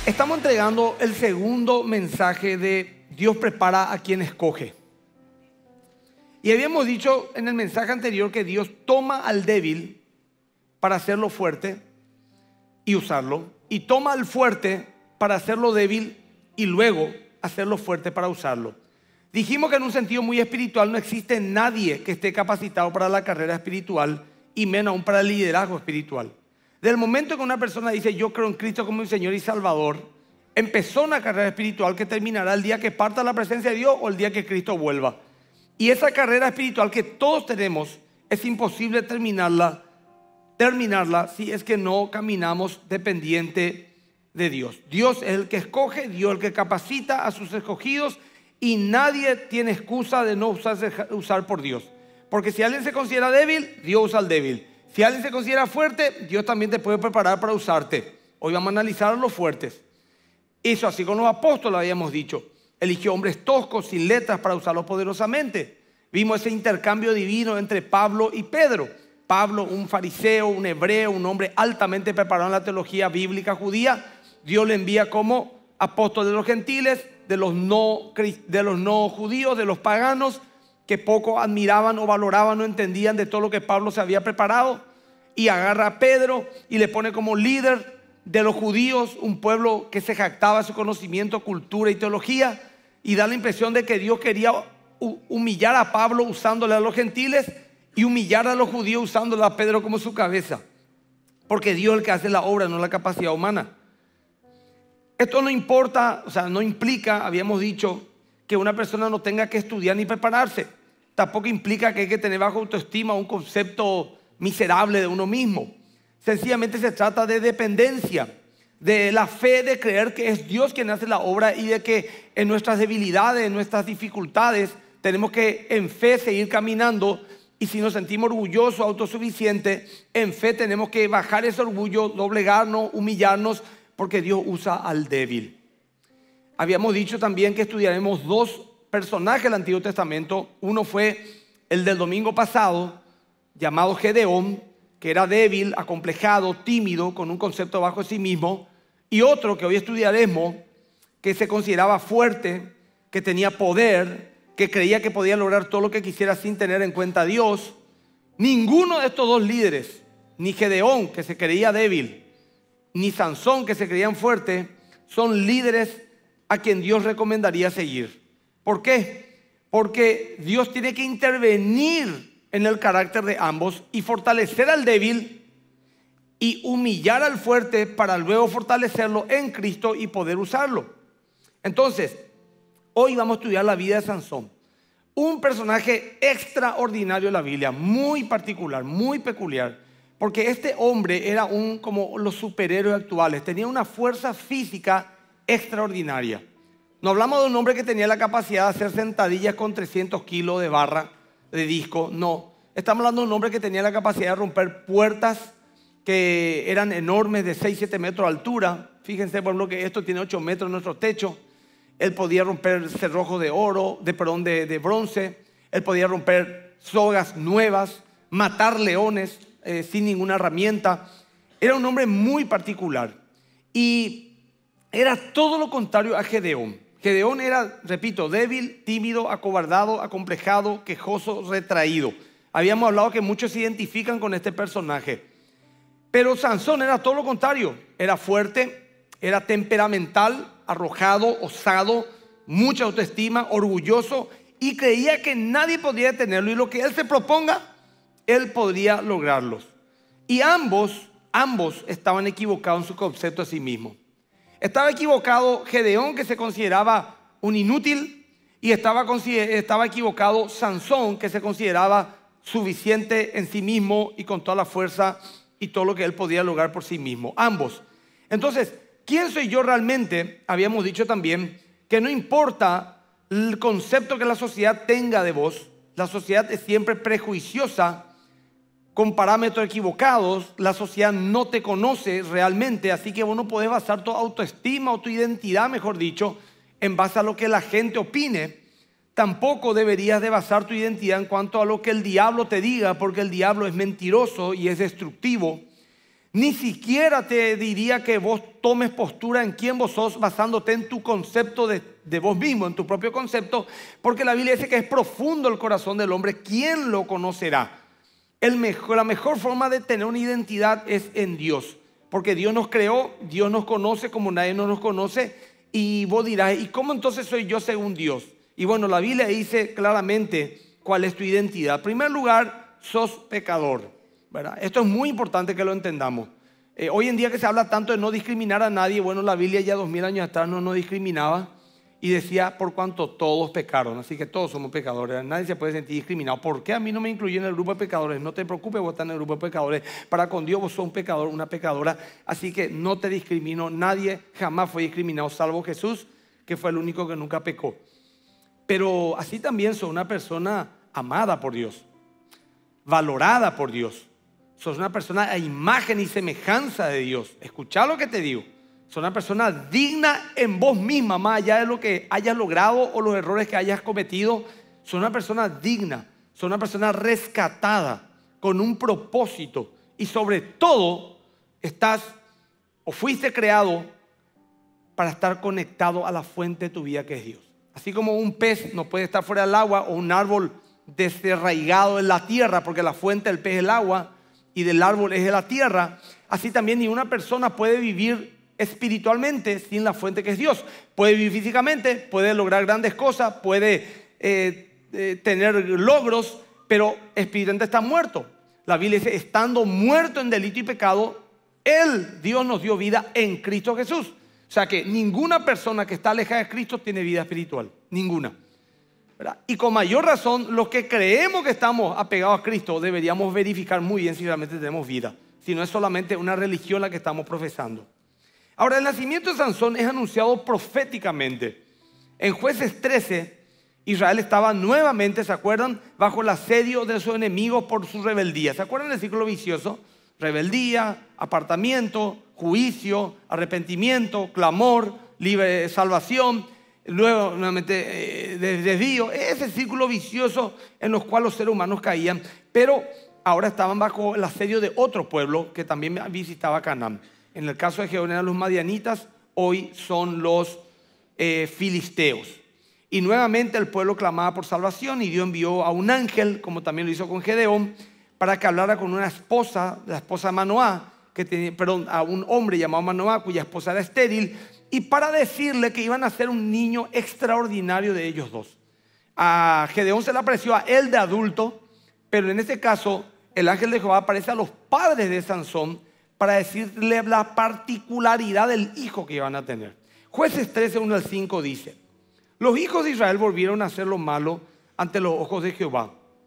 Estamos entregando el segundo mensaje de Dios prepara a quien escoge. Y habíamos dicho en el mensaje anterior que Dios toma al débil para hacerlo fuerte y usarlo, y toma al fuerte para hacerlo débil y luego hacerlo fuerte para usarlo. Dijimos que en un sentido muy espiritual no existe nadie que esté capacitado para la carrera espiritual y menos aún para el liderazgo espiritual. Del momento que una persona dice yo creo en Cristo como mi Señor y Salvador, empezó una carrera espiritual que terminará el día que parta la presencia de Dios o el día que Cristo vuelva. Y esa carrera espiritual que todos tenemos es imposible terminarla si es que no caminamos dependiente de Dios. Dios es el que escoge, Dios es el que capacita a sus escogidos y nadie tiene excusa de no usar por Dios. Porque si alguien se considera débil, Dios usa al débil. Si alguien se considera fuerte, Dios también te puede preparar para usarte. Hoy vamos a analizar a los fuertes. Eso así con los apóstoles habíamos dicho. Eligió hombres toscos, sin letras, para usarlos poderosamente. Vimos ese intercambio divino entre Pablo y Pedro. Pablo, un fariseo, un hebreo, un hombre altamente preparado en la teología bíblica judía. Dios le envía como apóstol de los gentiles, de los no judíos, de los paganos, que poco admiraban o valoraban o entendían de todo lo que Pablo se había preparado, y agarra a Pedro y le pone como líder de los judíos, un pueblo que se jactaba de su conocimiento, cultura y teología, y da la impresión de que Dios quería humillar a Pablo usándole a los gentiles y humillar a los judíos usándole a Pedro como su cabeza, porque Dios es el que hace la obra, no la capacidad humana. Esto no importa, no implica, habíamos dicho, que una persona no tenga que estudiar ni prepararse. Tampoco implica que hay que tener baja autoestima, un concepto miserable de uno mismo. Sencillamente se trata de dependencia, de la fe de creer que es Dios quien hace la obra y de que en nuestras debilidades, en nuestras dificultades, tenemos que en fe seguir caminando. Y si nos sentimos orgullosos, autosuficientes, en fe tenemos que bajar ese orgullo, doblegarnos, humillarnos, porque Dios usa al débil. Habíamos dicho también que estudiaremos dos personajes del Antiguo Testamento. Uno fue el del domingo pasado, llamado Gedeón, que era débil, acomplejado, tímido, con un concepto bajo de sí mismo. Y otro que hoy estudiaremos, que se consideraba fuerte, que tenía poder, que creía que podía lograr todo lo que quisiera sin tener en cuenta a Dios. Ninguno de estos dos líderes, ni Gedeón, que se creía débil, ni Sansón, que se creían fuertes, son líderes a quien Dios recomendaría seguir. ¿Por qué? Porque Dios tiene que intervenir en el carácter de ambos y fortalecer al débil y humillar al fuerte para luego fortalecerlo en Cristo y poder usarlo. Entonces, hoy vamos a estudiar la vida de Sansón, un personaje extraordinario de la Biblia, muy particular, muy peculiar, porque este hombre era como los superhéroes actuales, tenía una fuerza física extraordinaria. No hablamos de un hombre que tenía la capacidad de hacer sentadillas con 300 kilos de barra de disco, no. Estamos hablando de un hombre que tenía la capacidad de romper puertas que eran enormes, de 6-7 metros de altura. Fíjense, por ejemplo, que esto tiene 8 metros en nuestro techo. Él podía romper cerrojos de bronce. Él podía romper sogas nuevas, matar leones sin ninguna herramienta. Era un hombre muy particular. Y era todo lo contrario a Gedeón. Gedeón era, repito, débil, tímido, acobardado, acomplejado, quejoso, retraído. Habíamos hablado que muchos se identifican con este personaje. Pero Sansón era todo lo contrario. Era fuerte, era temperamental, arrojado, osado, mucha autoestima, orgulloso, y creía que nadie podía detenerlo, y lo que él se proponga, él podría lograrlos. Y ambos estaban equivocados en su concepto de sí mismo. Estaba equivocado Gedeón, que se consideraba un inútil, y estaba equivocado Sansón, que se consideraba suficiente en sí mismo y con toda la fuerza y todo lo que él podía lograr por sí mismo. Ambos. Entonces, ¿quién soy yo realmente? Habíamos dicho también que no importa el concepto que la sociedad tenga de vos, la sociedad es siempre prejuiciosa, con parámetros equivocados. La sociedad no te conoce realmente, así que vos no podés basar tu autoestima o tu identidad, mejor dicho, en base a lo que la gente opine. Tampoco deberías de basar tu identidad en cuanto a lo que el diablo te diga, porque el diablo es mentiroso y es destructivo. Ni siquiera te diría que vos tomes postura en quién vos sos basándote en tu concepto de vos mismo, en tu propio concepto, porque la Biblia dice que es profundo el corazón del hombre. ¿Quién lo conocerá? La mejor forma de tener una identidad es en Dios, porque Dios nos creó, Dios nos conoce como nadie nos conoce. Y vos dirás, ¿y cómo entonces soy yo según Dios? Y bueno, la Biblia dice claramente cuál es tu identidad. En primer lugar, sos pecador, ¿verdad? Esto es muy importante que lo entendamos. Hoy en día que se habla tanto de no discriminar a nadie, bueno, la Biblia ya 2000 años atrás no discriminaba y decía por cuanto todos pecaron, así que todos somos pecadores, nadie se puede sentir discriminado. ¿Por qué a mí no me incluyen en el grupo de pecadores? No te preocupes, vos estás en el grupo de pecadores. Para con Dios vos sos un pecador, una pecadora, así que no te discrimino. Nadie jamás fue discriminado salvo Jesús, que fue el único que nunca pecó. Pero así también sos una persona amada por Dios, valorada por Dios. Sos una persona a imagen y semejanza de Dios. Escuchá lo que te digo. Sos una persona digna en vos misma, más allá de lo que hayas logrado o los errores que hayas cometido. Sos una persona digna, sos una persona rescatada, con un propósito. Y sobre todo, estás o fuiste creado para estar conectado a la fuente de tu vida, que es Dios. Así como un pez no puede estar fuera del agua, o un árbol desarraigado en la tierra, porque la fuente del pez es el agua y del árbol es la tierra. Así también ni una persona puede vivir espiritualmente sin la fuente que es Dios. Puede vivir físicamente, puede lograr grandes cosas, puede tener logros, pero espiritualmente está muerto. La Biblia dice, estando muerto en delito y pecado, Dios nos dio vida en Cristo Jesús. O sea que ninguna persona que está alejada de Cristo tiene vida espiritual, ninguna, ¿verdad? Y con mayor razón, los que creemos que estamos apegados a Cristo deberíamos verificar muy bien si realmente tenemos vida, si no es solamente una religión la que estamos profesando. Ahora, el nacimiento de Sansón es anunciado proféticamente. En Jueces 13, Israel estaba nuevamente, ¿se acuerdan?, bajo el asedio de sus enemigos por su rebeldía. ¿Se acuerdan del círculo vicioso? Rebeldía, apartamiento, juicio, arrepentimiento, clamor, libre salvación, luego nuevamente desvío. Ese círculo vicioso en los cuales los seres humanos caían, pero ahora estaban bajo el asedio de otro pueblo que también visitaba Canaán. En el caso de Gedeón eran los madianitas, hoy son los filisteos. Y nuevamente el pueblo clamaba por salvación y Dios envió a un ángel, como también lo hizo con Gedeón, para que hablara con una esposa, la esposa de Manoá, a un hombre llamado Manoá, cuya esposa era estéril, y para decirle que iban a ser un niño extraordinario de ellos dos. A Gedeón se le apareció a él de adulto, pero en este caso el ángel de Jehová aparece a los padres de Sansón para decirle la particularidad del hijo que iban a tener. Jueces 13, 1 al 5 dice: los hijos de Israel volvieron a hacer lo malo ante los ojos de Jehová,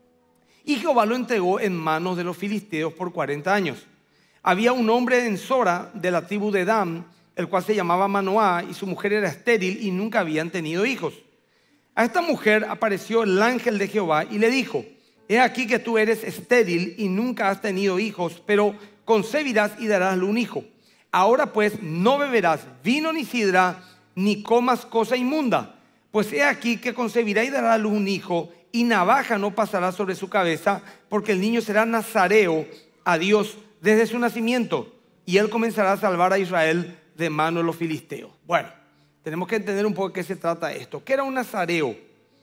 y Jehová lo entregó en manos de los filisteos por 40 años. Había un hombre en Sora de la tribu de Dan, el cual se llamaba Manoá, y su mujer era estéril y nunca habían tenido hijos. A esta mujer apareció el ángel de Jehová y le dijo: he aquí que tú eres estéril y nunca has tenido hijos, pero concebirás y darás un hijo. Ahora pues no beberás vino ni sidra, ni comas cosa inmunda, pues he aquí que concebirá y dará a luz un hijo, y navaja no pasará sobre su cabeza, porque el niño será nazareo a Dios desde su nacimiento, y él comenzará a salvar a Israel de mano de los filisteos. Bueno, tenemos que entender un poco de qué se trata esto. ¿Qué era un nazareo?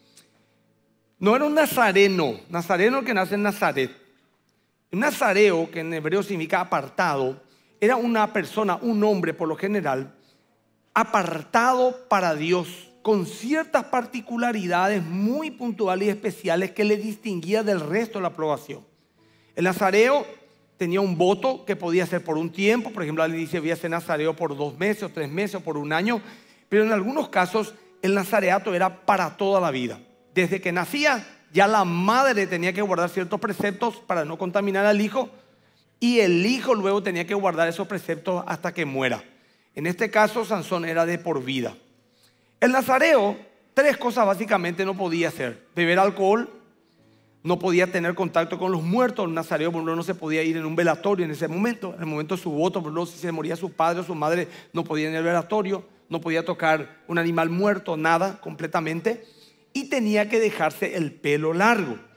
No era un nazareno el que nace en Nazaret. Un nazareo, que en hebreo significa apartado, era una persona, un hombre por lo general, apartado para Dios, con ciertas particularidades muy puntuales y especiales que le distinguía del resto de la población. El nazareo tenía un voto que podía ser por un tiempo, por ejemplo, alguien dice voy a ser nazareo por 2 meses o 3 meses o por 1 año, pero en algunos casos el nazareato era para toda la vida. Desde que nacía ya la madre tenía que guardar ciertos preceptos para no contaminar al hijo, y el hijo luego tenía que guardar esos preceptos hasta que muera. En este caso Sansón era de por vida. El nazareo, 3 cosas básicamente no podía hacer: beber alcohol, no podía tener contacto con los muertos. El nazareo, por ejemplo, no se podía ir en un velatorio en ese momento. En el momento de su voto, por ejemplo, si se moría su padre o su madre, no podía ir en el velatorio, no podía tocar un animal muerto, nada, completamente. Y tenía que dejarse el pelo largo.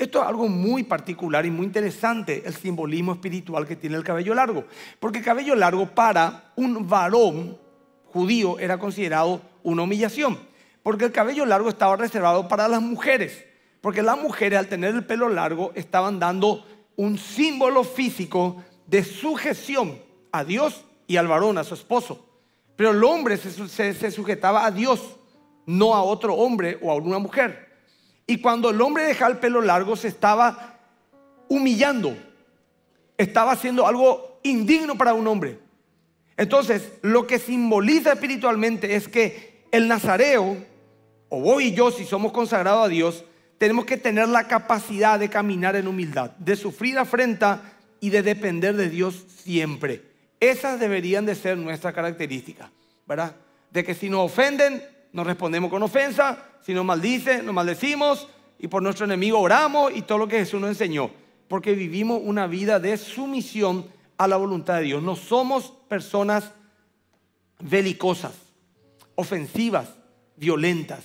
Esto es algo muy particular y muy interesante, el simbolismo espiritual que tiene el cabello largo. Porque el cabello largo para un varón judío era considerado una humillación. Porque el cabello largo estaba reservado para las mujeres. Porque las mujeres, al tener el pelo largo, estaban dando un símbolo físico de sujeción a Dios y al varón, a su esposo. Pero el hombre se sujetaba a Dios, no a otro hombre o a una mujer. Y cuando el hombre dejaba el pelo largo, se estaba humillando. Estaba haciendo algo indigno para un hombre. Entonces, lo que simboliza espiritualmente es que el nazareo, o vos y yo, si somos consagrados a Dios, tenemos que tener la capacidad de caminar en humildad, de sufrir afrenta y de depender de Dios siempre. Esas deberían de ser nuestras características, ¿verdad? De que si nos ofenden, nos respondemos con ofensa. Si nos maldicen, nos maldecimos. Y por nuestro enemigo oramos y todo lo que Jesús nos enseñó. Porque vivimos una vida de sumisión a la voluntad de Dios. No somos personas belicosas, ofensivas, violentas.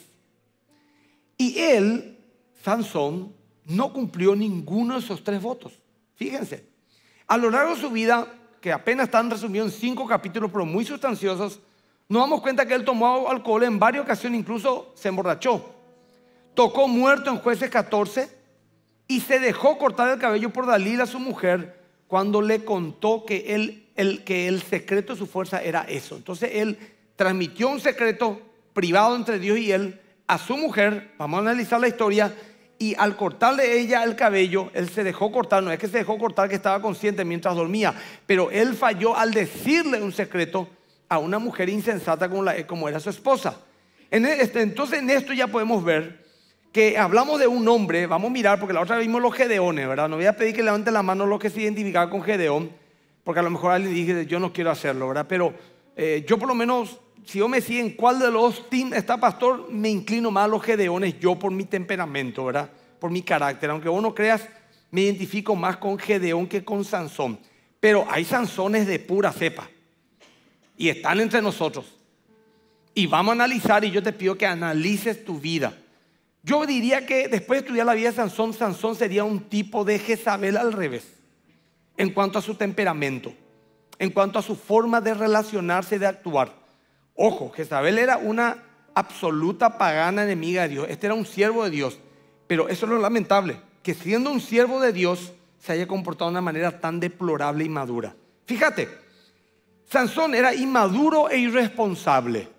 Y él, Sansón, no cumplió ninguno de esos 3 votos. Fíjense, a lo largo de su vida, que apenas están resumidos en 5 capítulos, pero muy sustanciosos, nos damos cuenta que él tomó alcohol en varias ocasiones, incluso se emborrachó. Tocó muerto en Jueces 14 y se dejó cortar el cabello por Dalila, su mujer, cuando le contó que el secreto de su fuerza era eso. Entonces él transmitió un secreto privado entre Dios y él a su mujer. Vamos a analizar la historia. Y al cortarle ella el cabello, él se dejó cortar. No es que se dejó cortar, que estaba consciente mientras dormía, pero él falló al decirle un secreto a una mujer insensata como era su esposa. Entonces en esto ya podemos ver que hablamos de un hombre. Vamos a mirar, porque la otra vez vimos los Gedeones, ¿verdad? No voy a pedir que levanten la mano los que se identificaban con Gedeón, porque a lo mejor alguien dice, yo no quiero hacerlo, ¿verdad? Pero yo por lo menos, si yo me sigo en cuál de los team está pastor, me inclino más a los Gedeones, yo por mi temperamento, ¿verdad? Por mi carácter. Aunque vos no creas, me identifico más con Gedeón que con Sansón. Pero hay Sansones de pura cepa y están entre nosotros. Y vamos a analizar, y yo te pido que analices tu vida. Yo diría que después de estudiar la vida de Sansón, Sansón sería un tipo de Jezabel al revés, en cuanto a su temperamento, en cuanto a su forma de relacionarse y de actuar. Ojo, Jezabel era una absoluta pagana enemiga de Dios. Este era un siervo de Dios. Pero eso es lo lamentable, que siendo un siervo de Dios se haya comportado de una manera tan deplorable e inmadura. Fíjate, Sansón era inmaduro e irresponsable.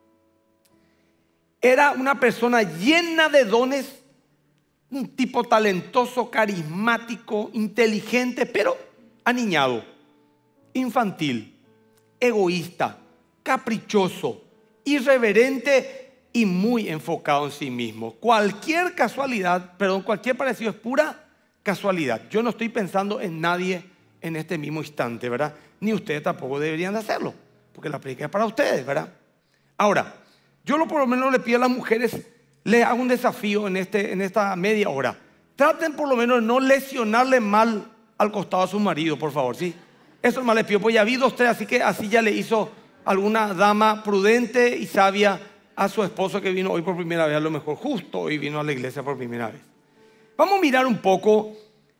Era una persona llena de dones, un tipo talentoso, carismático, inteligente, pero aniñado, infantil, egoísta, caprichoso, irreverente y muy enfocado en sí mismo. Cualquier parecido es pura casualidad. Yo no estoy pensando en nadie en este mismo instante, ¿verdad? Ni ustedes tampoco deberían de hacerlo, porque la predica es para ustedes, ¿verdad? Ahora, yo por lo menos le pido a las mujeres, les hago un desafío en esta media hora. Traten por lo menos de no lesionarle mal al costado a su marido, por favor, ¿sí? Eso más les pido, pues ya vi 2, 3, así que así ya le hizo alguna dama prudente y sabia a su esposo que vino hoy por primera vez, a lo mejor justo hoy vino a la iglesia por primera vez. Vamos a mirar un poco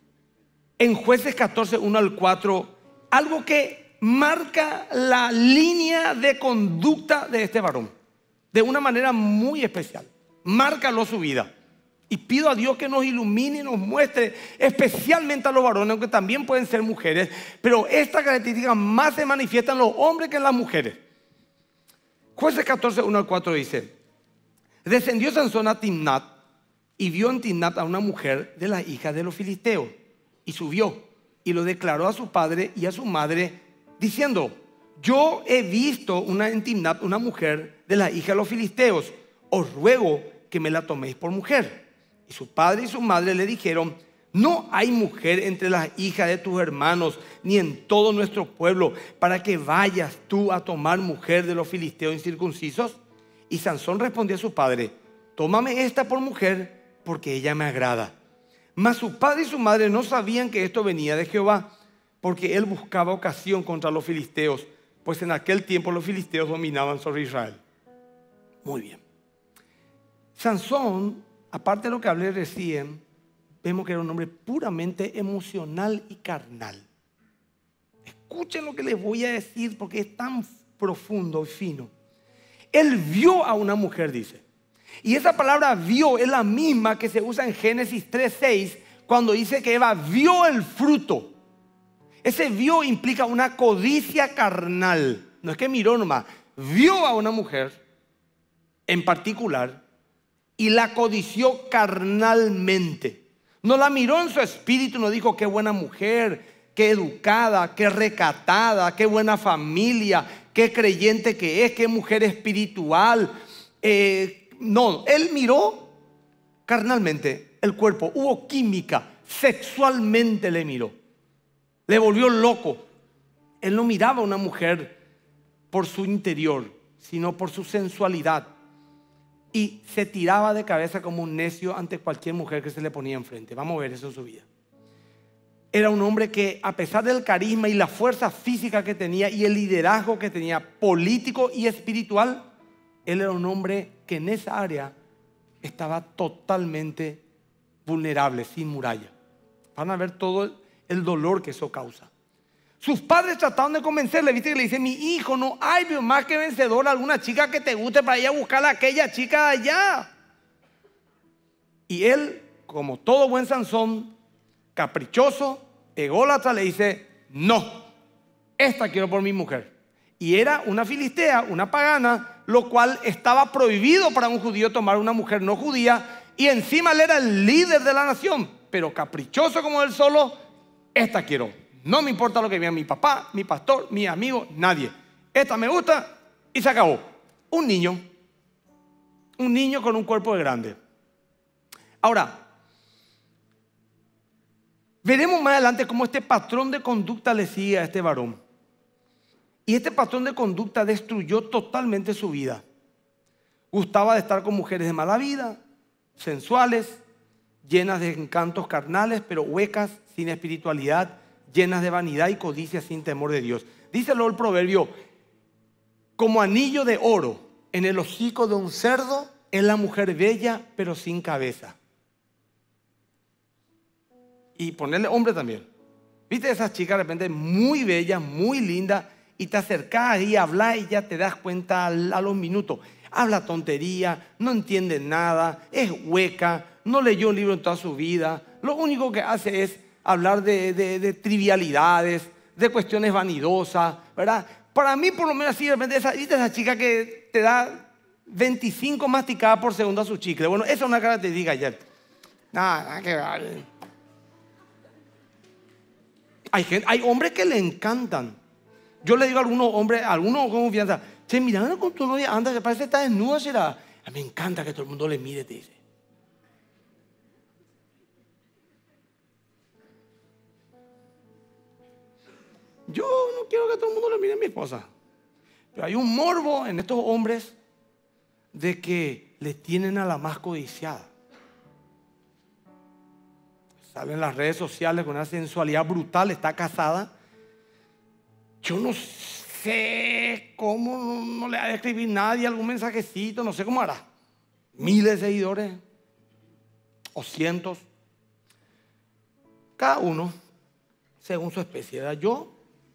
en Jueces 14, 1 al 4, algo que marca la línea de conducta de este varón de una manera muy especial. Márcalo su vida. Y pido a Dios que nos ilumine y nos muestre, especialmente a los varones, aunque también pueden ser mujeres, pero esta característica más se manifiesta en los hombres que en las mujeres. Jueces 14, 1 al 4 dice: descendió Sansón a Timnat y vio en Timnat a una mujer de las hijas de los filisteos, y subió y lo declaró a su padre y a su madre, diciendo: yo he visto en Timnat una mujer de las hijas de los filisteos, os ruego que me la toméis por mujer. Y su padre y su madre le dijeron: no hay mujer entre las hijas de tus hermanos, ni en todo nuestro pueblo, para que vayas tú a tomar mujer de los filisteos incircuncisos. Y Sansón respondió a su padre: tómame esta por mujer, porque ella me agrada. Mas su padre y su madre no sabían que esto venía de Jehová, porque él buscaba ocasión contra los filisteos, pues en aquel tiempo los filisteos dominaban sobre Israel. Muy bien. Sansón, aparte de lo que hablé recién, vemos que era un hombre puramente emocional y carnal. Escuchen lo que les voy a decir porque es tan profundo y fino. Él vio a una mujer, dice. Y esa palabra vio es la misma que se usa en Génesis 3:6 cuando dice que Eva vio el fruto. Ese vio implica una codicia carnal. No es que miró nomás. Vio a una mujer en particular y la codició carnalmente. No la miró en su espíritu, no dijo qué buena mujer, qué educada, qué recatada, qué buena familia, qué creyente que es, qué mujer espiritual. No, él miró carnalmente el cuerpo, hubo química, sexualmente le miró. Le volvió loco. Él no miraba a una mujer por su interior, sino por su sensualidad. Y se tiraba de cabeza como un necio ante cualquier mujer que se le ponía enfrente. Vamos a ver eso en su vida. Era un hombre que, a pesar del carisma y la fuerza física que tenía y el liderazgo que tenía, político y espiritual, él era un hombre que en esa área estaba totalmente vulnerable, sin muralla. Van a ver todo el dolor que eso causa. Sus padres trataron de convencerle, viste que le dice: mi hijo, no hay más que vencedor alguna chica que te guste para ir a buscar a aquella chica de allá. Y él, como todo buen Sansón, caprichoso, ególatra, le dice: no, esta quiero por mi mujer. Y era una filistea, una pagana, lo cual estaba prohibido para un judío tomar una mujer no judía, y encima él era el líder de la nación, pero caprichoso como él solo: esta quiero. No me importa lo que vea mi papá, mi pastor, mi amigo, nadie. Esta me gusta y se acabó. Un niño con un cuerpo de grande. Ahora, veremos más adelante cómo este patrón de conducta le sigue a este varón. Y este patrón de conducta destruyó totalmente su vida. Gustaba de estar con mujeres de mala vida, sensuales, llenas de encantos carnales, pero huecas, sin espiritualidad, llenas de vanidad y codicia, sin temor de Dios. Díselo el proverbio: como anillo de oro en el hocico de un cerdo es la mujer bella, pero sin cabeza. Y ponerle hombre también. Viste esas chicas de repente muy bellas, muy lindas, y te acercás y hablas y ya te das cuenta a los minutos. Habla tontería, no entiende nada, es hueca, no leyó un libro en toda su vida. Lo único que hace es hablar de trivialidades, de cuestiones vanidosas, ¿verdad? Para mí, por lo menos, así de repente, esa chica que te da 25 masticadas por segundo a su chicle. Bueno, esa es una característica ayer. Nada que ver. Hay hombres que le encantan. Yo le digo a algunos hombres, a algunos con confianza: che, mira con tu novia, anda, que parece que está desnuda, será. A mí me encanta que todo el mundo le mire, te dice. Yo no quiero que todo el mundo le mire a mi esposa. Pero hay un morbo en estos hombres de que le tienen a la más codiciada. Salen en las redes sociales con una sensualidad brutal, está casada. Yo no sé cómo, no le ha de escribir nadie algún mensajecito, no sé cómo hará. Miles de seguidores o cientos. Cada uno según su especie. Yo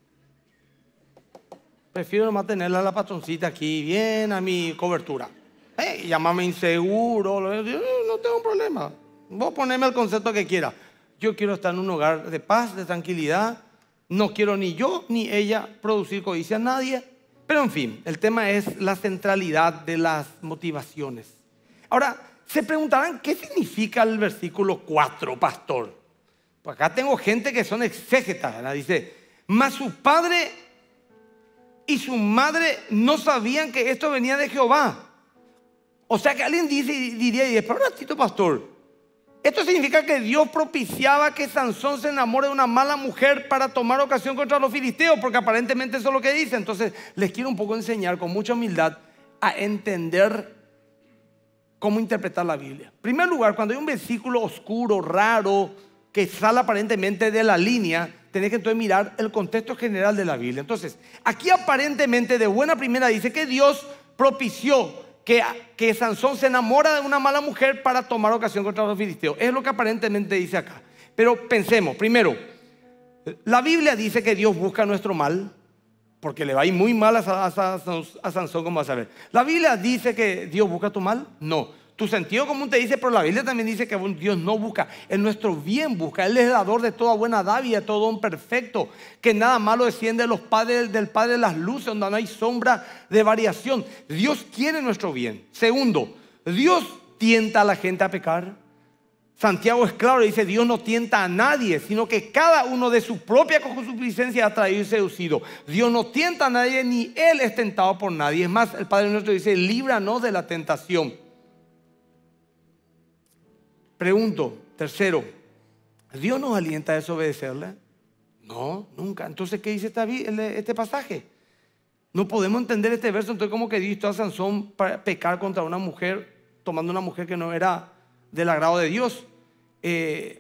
prefiero nomás tenerla a la patroncita aquí, bien a mi cobertura. Llámame inseguro, no tengo problema. Vos poneme el concepto que quieras. Yo quiero estar en un hogar de paz, de tranquilidad. No quiero ni yo ni ella producir codicia a nadie. Pero en fin, el tema es la centralidad de las motivaciones. Ahora, se preguntarán, ¿qué significa el versículo 4, pastor? Pues acá tengo gente que son exégetas, ¿verdad? Dice: mas su padre y su madre no sabían que esto venía de Jehová. O sea que alguien diría, pero un ratito, pastor, esto significa que Dios propiciaba que Sansón se enamore de una mala mujer para tomar ocasión contra los filisteos, porque aparentemente eso es lo que dice. Entonces les quiero un poco enseñar con mucha humildad a entender cómo interpretar la Biblia. En primer lugar, cuando hay un versículo oscuro, raro, que sale aparentemente de la línea, tenés que entonces mirar el contexto general de la Biblia. Entonces, aquí aparentemente de buena primera dice que Dios propició que Sansón se enamora de una mala mujer para tomar ocasión contra los filisteos. Es lo que aparentemente dice acá. Pero pensemos, primero, la Biblia dice que Dios busca nuestro mal, porque le va a ir muy mal a Sansón, como vas a ver. ¿La Biblia dice que Dios busca tu mal? No. Tu sentido común te dice, pero la Biblia también dice que Dios no busca, Él nuestro bien busca. Él es el dador de toda buena dádiva, de todo don perfecto, que nada malo desciende de los padres, del Padre de las luces, donde no hay sombra de variación. Dios quiere nuestro bien. Segundo, Dios tienta a la gente a pecar. Santiago es claro, dice: Dios no tienta a nadie, sino que cada uno de su propia concupiscencia ha traído y seducido. Dios no tienta a nadie, ni Él es tentado por nadie. Es más, el Padre nuestro dice: líbranos de la tentación. Pregunto, tercero, ¿Dios nos alienta a desobedecerle? No, nunca. Entonces, ¿qué dice este pasaje? No podemos entender este verso. Entonces, ¿cómo que Dios instó a Sansón para pecar contra una mujer, tomando una mujer que no era del agrado de Dios? El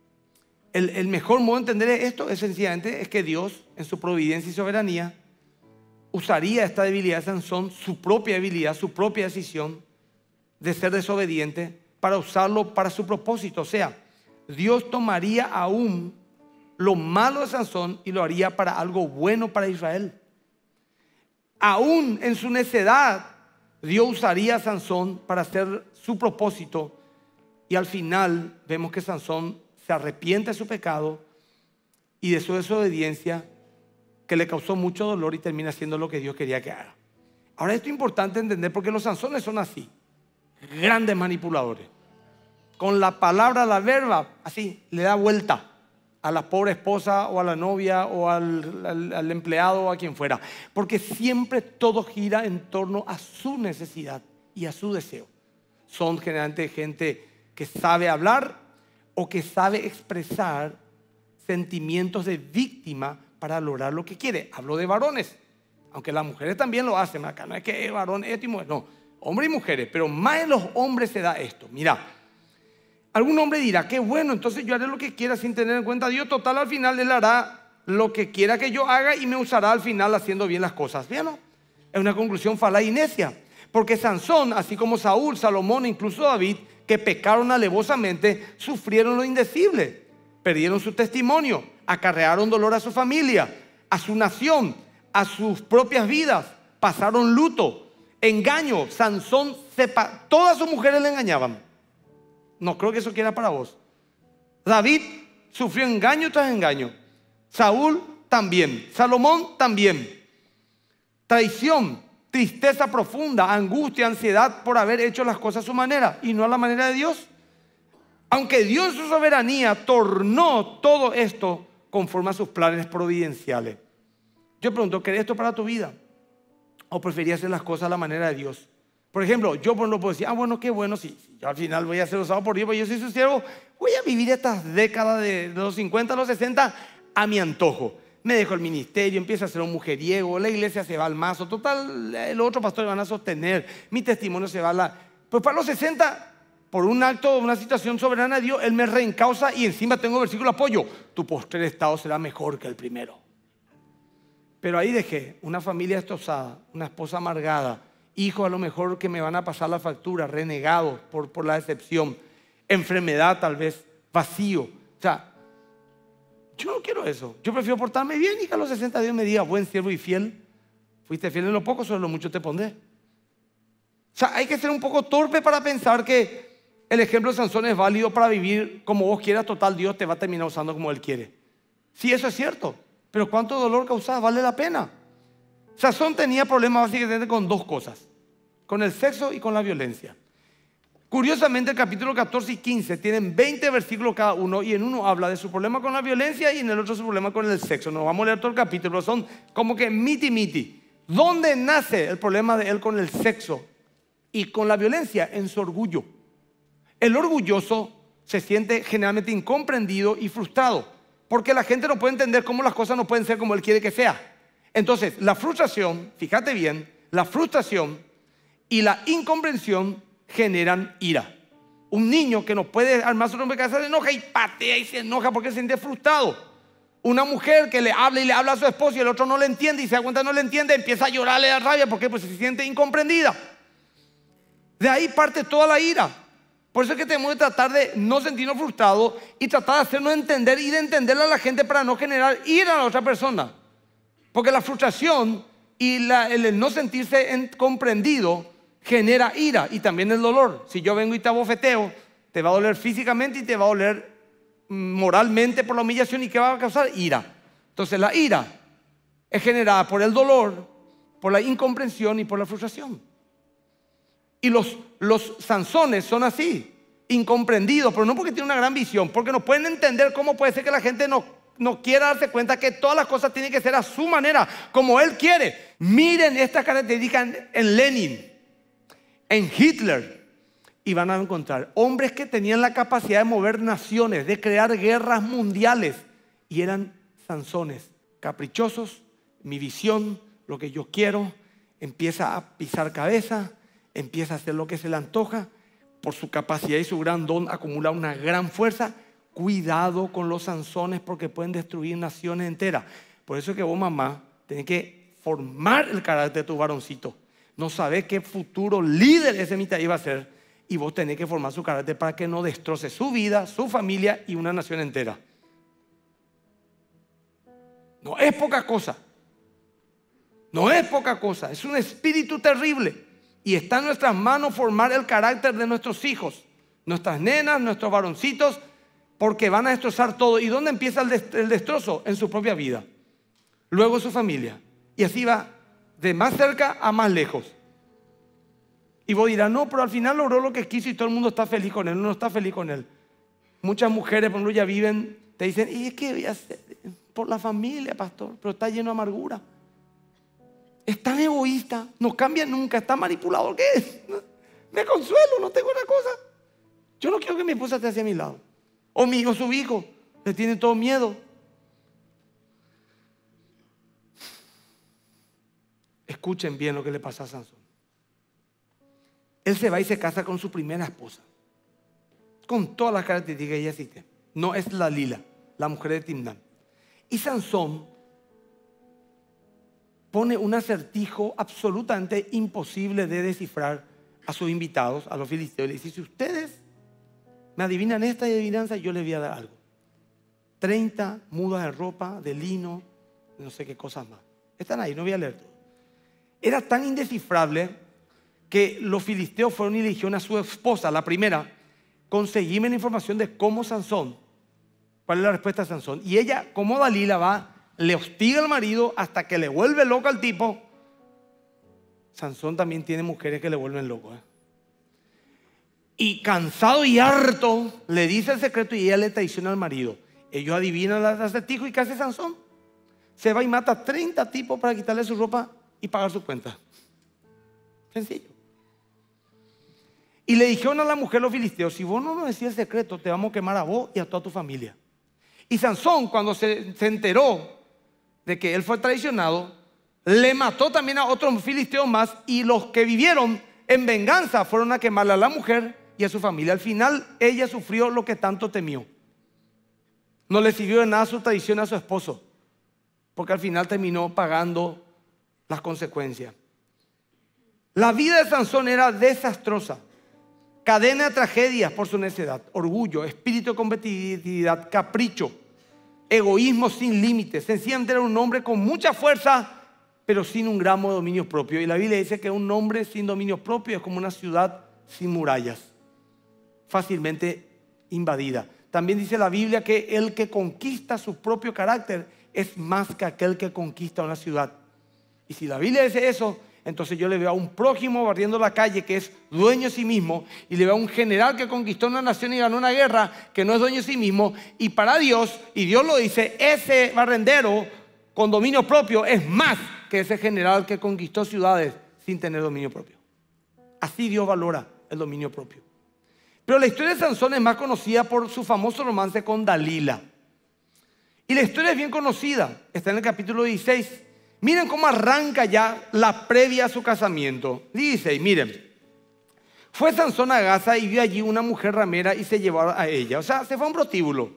mejor modo de entender esto es sencillamente es que Dios, en su providencia y soberanía, usaría esta debilidad de Sansón, su propia debilidad, su propia decisión de ser desobediente, para usarlo para su propósito. O sea, Dios tomaría aún lo malo de Sansón y lo haría para algo bueno para Israel. Aún en su necedad, Dios usaría a Sansón para hacer su propósito, y al final vemos que Sansón se arrepiente de su pecado y de su desobediencia, que le causó mucho dolor, y termina haciendo lo que Dios quería que haga. Ahora, esto es importante entender, porque los Sansones son así, grandes manipuladores. Con la palabra, la verba, así, le da vuelta a la pobre esposa o a la novia o al empleado o a quien fuera. Porque siempre todo gira en torno a su necesidad y a su deseo. Son generalmente gente que sabe hablar o que sabe expresar sentimientos de víctima para lograr lo que quiere. Hablo de varones, aunque las mujeres también lo hacen. Acá no es que varón, esto y mujer, no. Hombres y mujeres, pero más en los hombres se da esto. Mira, algún hombre dirá: qué bueno, entonces yo haré lo que quiera sin tener en cuenta a Dios. Total, al final Él hará lo que quiera que yo haga y me usará al final haciendo bien las cosas. ¿Bien, no? Es una conclusión falaz y necia. Porque Sansón, así como Saúl, Salomón e incluso David, que pecaron alevosamente, sufrieron lo indecible. Perdieron su testimonio, acarrearon dolor a su familia, a su nación, a sus propias vidas. Pasaron luto, engaño. Sansón, todas sus mujeres le engañaban. No creo que eso quiera para vos. David sufrió engaño tras engaño. Saúl también. Salomón también. Traición, tristeza profunda, angustia, ansiedad por haber hecho las cosas a su manera y no a la manera de Dios. Aunque Dios en su soberanía tornó todo esto conforme a sus planes providenciales. Yo pregunto, ¿querés esto para tu vida? ¿O preferías hacer las cosas a la manera de Dios? Por ejemplo, yo por no puedo decir: bueno, qué bueno, si yo al final voy a ser usado por Dios, porque yo soy su siervo, voy a vivir estas décadas de los 50 a los 60 a mi antojo. Me dejo el ministerio, empiezo a ser un mujeriego, la iglesia se va al mazo, total, los otros pastores van a sostener, mi testimonio se va a la... Pues para los 60, por un acto, una situación soberana de Dios, Él me reencausa y encima tengo versículo de apoyo: tu postrer estado será mejor que el primero. Pero ahí dejé una familia destrozada, una esposa amargada, hijos a lo mejor que me van a pasar la factura, renegados por la decepción, enfermedad tal vez, vacío. O sea, yo no quiero eso. Yo prefiero portarme bien y que a los 60 Dios me diga: buen siervo y fiel, fuiste fiel en lo poco, sobre lo mucho te pondré. O sea, hay que ser un poco torpe para pensar que el ejemplo de Sansón es válido para vivir como vos quieras. Total, Dios te va a terminar usando como Él quiere. Sí, eso es cierto, pero ¿cuánto dolor causás? Vale la pena. Sansón tenía problemas básicamente con dos cosas: con el sexo y con la violencia. Curiosamente, el capítulo 14 y 15 tienen 20 versículos cada uno, y en uno habla de su problema con la violencia y en el otro su problema con el sexo. No vamos a leer todo el capítulo, son como que miti. ¿Dónde nace el problema de él con el sexo y con la violencia? En su orgullo. El orgulloso se siente generalmente incomprendido y frustrado, porque la gente no puede entender cómo las cosas no pueden ser como él quiere que sea. Entonces, la frustración, fíjate bien, la frustración y la incomprensión generan ira. Un niño que no puede armar su rompecabezas se enoja y patea y se enoja porque se siente frustrado. Una mujer que le habla a su esposo y el otro no le entiende y se da cuenta que no le entiende, empieza a llorar, le da rabia. ¿Por qué? Pues se siente incomprendida. De ahí parte toda la ira. Por eso es que tenemos que tratar de no sentirnos frustrados y tratar de hacernos entender y de entenderle a la gente para no generar ira a la otra persona. Porque la frustración y el no sentirse comprendido genera ira y también el dolor. Si yo vengo y te abofeteo, te va a doler físicamente y te va a doler moralmente por la humillación. ¿Y qué va a causar? Ira. Entonces la ira es generada por el dolor, por la incomprensión y por la frustración. Y los Sansones son así, incomprendidos, pero no porque tienen una gran visión, porque no pueden entender cómo puede ser que la gente no quiera darse cuenta que todas las cosas tienen que ser a su manera, como él quiere. Miren estas características en Lenin, en Hitler, y van a encontrar hombres que tenían la capacidad de mover naciones, de crear guerras mundiales, y eran Sansones, caprichosos, mi visión, lo que yo quiero, empieza a pisar cabeza, empieza a hacer lo que se le antoja. Por su capacidad y su gran don acumula una gran fuerza. Cuidado con los Sansones porque pueden destruir naciones enteras. Por eso es que vos, mamá, tenés que formar el carácter de tu varoncito. No sabés qué futuro líder ese mitad iba a ser, y vos tenés que formar su carácter para que no destroce su vida, su familia y una nación entera. No es poca cosa. No es poca cosa. Es un espíritu terrible. Y está en nuestras manos formar el carácter de nuestros hijos, nuestras nenas, nuestros varoncitos, porque van a destrozar todo. ¿Y dónde empieza el destrozo? En su propia vida, luego su familia, y así va de más cerca a más lejos. Y vos dirás, no, pero al final logró lo que quiso y todo el mundo está feliz con él. No está feliz con él. Muchas mujeres, por ejemplo, ya viven, te dicen, ¿y qué voy a hacer? Por la familia, pastor, pero está lleno de amargura. Es tan egoísta, no cambia nunca, está manipulador. ¿Qué es? Me consuelo, no tengo otra cosa. Yo no quiero que mi esposa esté hacia mi lado. O mi hijo, su hijo, le tiene todo miedo. Escuchen bien lo que le pasa a Sansón. Él se va y se casa con su primera esposa, con todas las características que ella existe. No es Dalila, la mujer de Timnán. Y Sansón pone un acertijo absolutamente imposible de descifrar a sus invitados, a los filisteos. Le dice, si ustedes me adivinan esta adivinanza, yo les voy a dar algo. 30 mudas de ropa, de lino, no sé qué cosas más. Están ahí, no voy a leer todo. Era tan indescifrable que los filisteos fueron y le dijeron a su esposa, la primera, conseguime la información de cómo Sansón, cuál es la respuesta de Sansón. Y ella, como Dalila, va, le hostiga al marido hasta que le vuelve loco al tipo. Sansón también tiene mujeres que le vuelven loco. Y cansado y harto, le dice el secreto y ella le traiciona al marido. Ellos adivinan el acertijo y ¿qué hace Sansón? Se va y mata a 30 tipos para quitarle su ropa y pagar su cuenta. Sencillo. Y le dijeron a la mujer los filisteos, si vos no nos decís el secreto, te vamos a quemar a vos y a toda tu familia. Y Sansón, cuando se enteró de que él fue traicionado, le mató también a otros filisteos más, y los que vivieron en venganza fueron a quemarle a la mujer y a su familia. Al final ella sufrió lo que tanto temió. No le sirvió de nada su traición a su esposo, porque al final terminó pagando las consecuencias. La vida de Sansón era desastrosa. Cadena de tragedias por su necedad, orgullo, espíritu de competitividad, capricho, egoísmo sin límites. Sencillamente era un hombre con mucha fuerza, pero sin un gramo de dominio propio. Y la Biblia dice que un hombre sin dominio propio es como una ciudad sin murallas, fácilmente invadida. También dice la Biblia que el que conquista su propio carácter es más que aquel que conquista una ciudad. Y si la Biblia dice eso, entonces yo le veo a un prójimo barriendo la calle que es dueño de sí mismo, y le veo a un general que conquistó una nación y ganó una guerra que no es dueño de sí mismo, y para Dios, y Dios lo dice, ese barrendero con dominio propio es más que ese general que conquistó ciudades sin tener dominio propio. Así Dios valora el dominio propio. Pero la historia de Sansón es más conocida por su famoso romance con Dalila. Y la historia es bien conocida, está en el capítulo 16. Miren cómo arranca ya la previa a su casamiento. Dice, miren, fue Sansón a Gaza y vio allí una mujer ramera y se llevó a ella. O sea, se fue a un prostíbulo.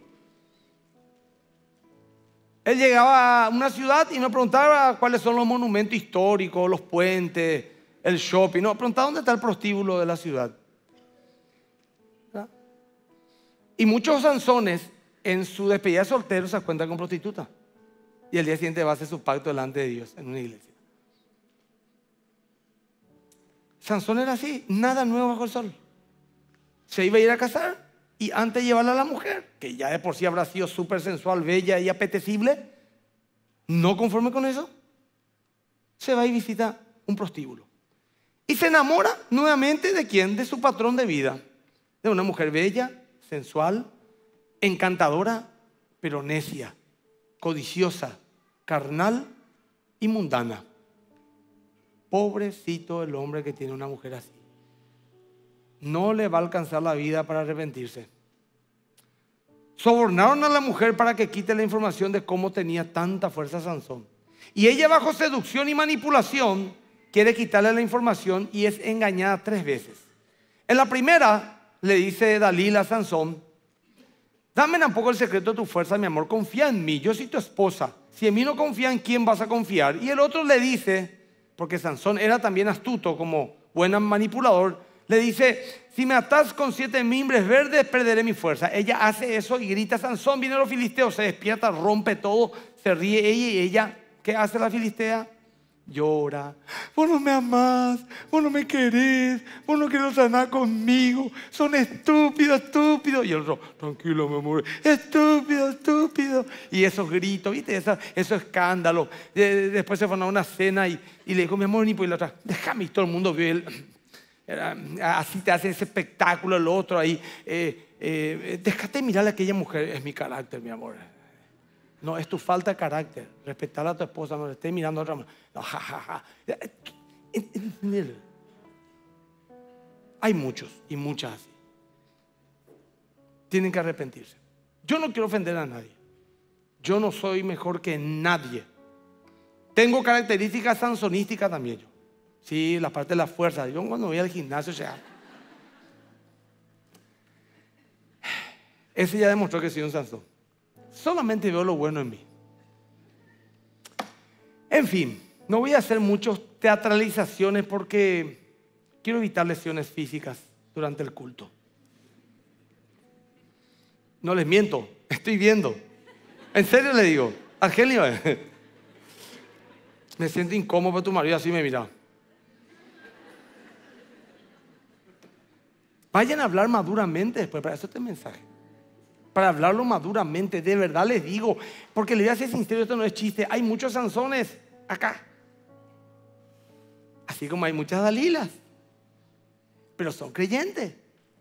Él llegaba a una ciudad y nos preguntaba cuáles son los monumentos históricos, los puentes, el shopping. No, pregunta dónde está el prostíbulo de la ciudad. ¿Verdad? Y muchos Sansones en su despedida de soltero se cuentan con prostituta. Y el día siguiente va a hacer su pacto delante de Dios en una iglesia. Sansón era así, nada nuevo bajo el sol. Se iba a ir a casar y antes de llevarla a la mujer, que ya de por sí habrá sido súper sensual, bella y apetecible, no conforme con eso, se va y visita un prostíbulo. Y se enamora nuevamente ¿de quién? De su patrón de vida. De una mujer bella, sensual, encantadora, pero necia, codiciosa, carnal y mundana. Pobrecito el hombre que tiene una mujer así. No le va a alcanzar la vida para arrepentirse. Sobornaron a la mujer para que quite la información de cómo tenía tanta fuerza Sansón. Y ella, bajo seducción y manipulación, quiere quitarle la información y es engañada 3 veces. En la primera le dice Dalila a Sansón: dame tampoco el secreto de tu fuerza, mi amor, confía en mí, yo soy tu esposa. Si en mí no confía, ¿en quién vas a confiar? Y el otro le dice, porque Sansón era también astuto como buen manipulador, le dice: si me atás con 7 mimbres verdes, perderé mi fuerza. Ella hace eso y grita: Sansón, vienen los filisteos. Se despierta, rompe todo, se ríe ella y ella, ¿qué hace la filistea? Llora. Vos no me amás, vos no me querés, vos no querés sanar conmigo, son estúpidos, estúpidos. Y el otro: tranquilo, mi amor, estúpido, estúpido. Y esos gritos, ¿viste? Esos escándalos. Después se fueron a una cena y le dijo: mi amor, ni por la otra, déjame. Y todo el mundo vio así te hace ese espectáculo. El otro ahí, déjate mirarle a aquella mujer. Es mi carácter, mi amor. No, es tu falta de carácter. Respetar a tu esposa, no le estés mirando a otra mano. No, ja. Hay muchos y muchas así. Tienen que arrepentirse. Yo no quiero ofender a nadie. Yo no soy mejor que nadie. Tengo características sansonísticas también yo. Sí, la parte de la fuerza. Yo cuando voy al gimnasio, ese ya demostró que soy un Sansón. Solamente veo lo bueno en mí. En fin, no voy a hacer muchas teatralizaciones porque quiero evitar lesiones físicas durante el culto. No les miento, estoy viendo. En serio le digo, Argelio, me siento incómodo porque tu marido así me mira. Vayan a hablar maduramente después, para eso este mensaje. Para hablarlo maduramente, de verdad les digo, porque le voy a ser sincero, esto no es chiste. Hay muchos Sansones acá, así como hay muchas Dalilas, pero son creyentes.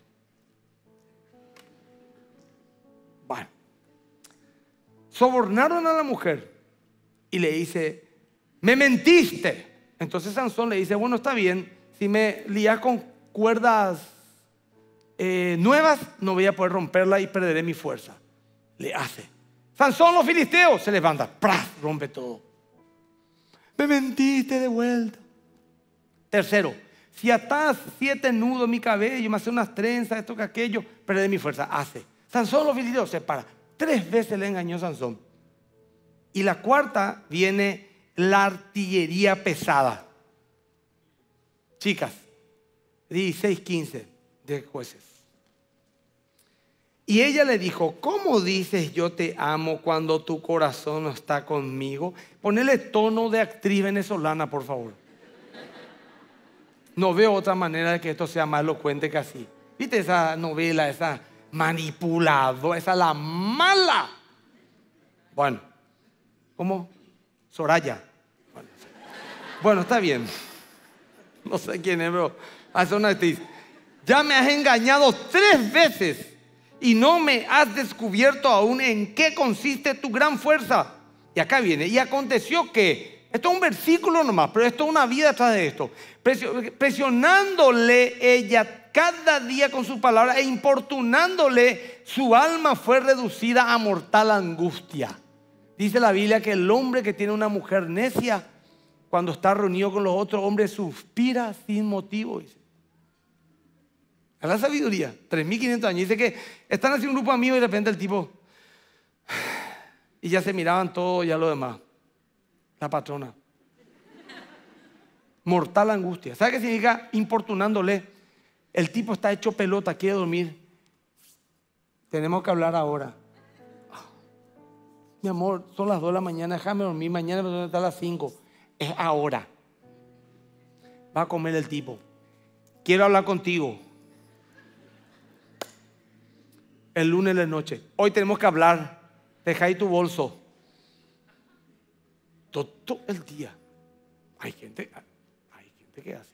Bueno, sobornaron a la mujer y le dice: me mentiste. Entonces Sansón le dice: bueno, está bien, si me lías con cuerdas nuevas, no voy a poder romperla y perderé mi fuerza. Le hace. Sansón, los filisteos, se levanta, ¡pras!, rompe todo. Me mentiste de vuelta. Tercero, si atás 7 nudos en mi cabello, me hace unas trenzas, esto que aquello, perderé mi fuerza. Hace. Sansón, los filisteos, se para. 3 veces le engañó Sansón. Y la cuarta viene la artillería pesada. Chicas, 16:15 de Jueces. Y ella le dijo: ¿cómo dices yo te amo cuando tu corazón no está conmigo? Ponele tono de actriz venezolana, por favor. No veo otra manera de que esto sea más elocuente que así. ¿Viste esa novela, esa manipulado, esa la mala? Bueno, ¿cómo? Soraya. Bueno, está bien. No sé quién es, pero hace una actriz. Ya me has engañado 3 veces y no me has descubierto aún en qué consiste tu gran fuerza. Y acá viene: y aconteció que, esto es un versículo nomás, pero esto es una vida atrás de esto. Presionándole ella cada día con sus palabras e importunándole, su alma fue reducida a mortal angustia. Dice la Biblia que el hombre que tiene una mujer necia, cuando está reunido con los otros hombres, suspira sin motivo. Dice. A la sabiduría, 3.500 años. Dice que están así un grupo de amigos y de repente el tipo, y ya se miraban todo, ya lo demás. La patrona. Mortal angustia. ¿Sabe qué significa importunándole? El tipo está hecho pelota, quiere dormir. Tenemos que hablar ahora. Mi amor, son las 2 de la mañana, déjame dormir. Mañana me voy a estar a las 5. Es ahora. Va a comer el tipo. Quiero hablar contigo. El lunes de la noche. Hoy tenemos que hablar. Deja ahí tu bolso. Todo el día. Hay gente que hace.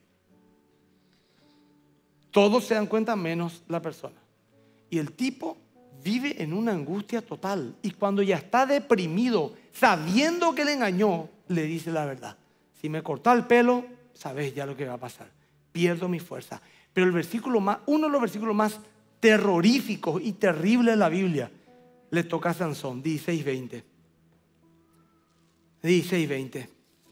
Todos se dan cuenta menos la persona. Y el tipo vive en una angustia total. Y cuando ya está deprimido, sabiendo que le engañó, le dice la verdad. Si me corta el pelo, sabes ya lo que va a pasar. Pierdo mi fuerza. Pero uno de los versículos más terroríficos y terribles de la Biblia le toca a Sansón, 16:20. 16:20.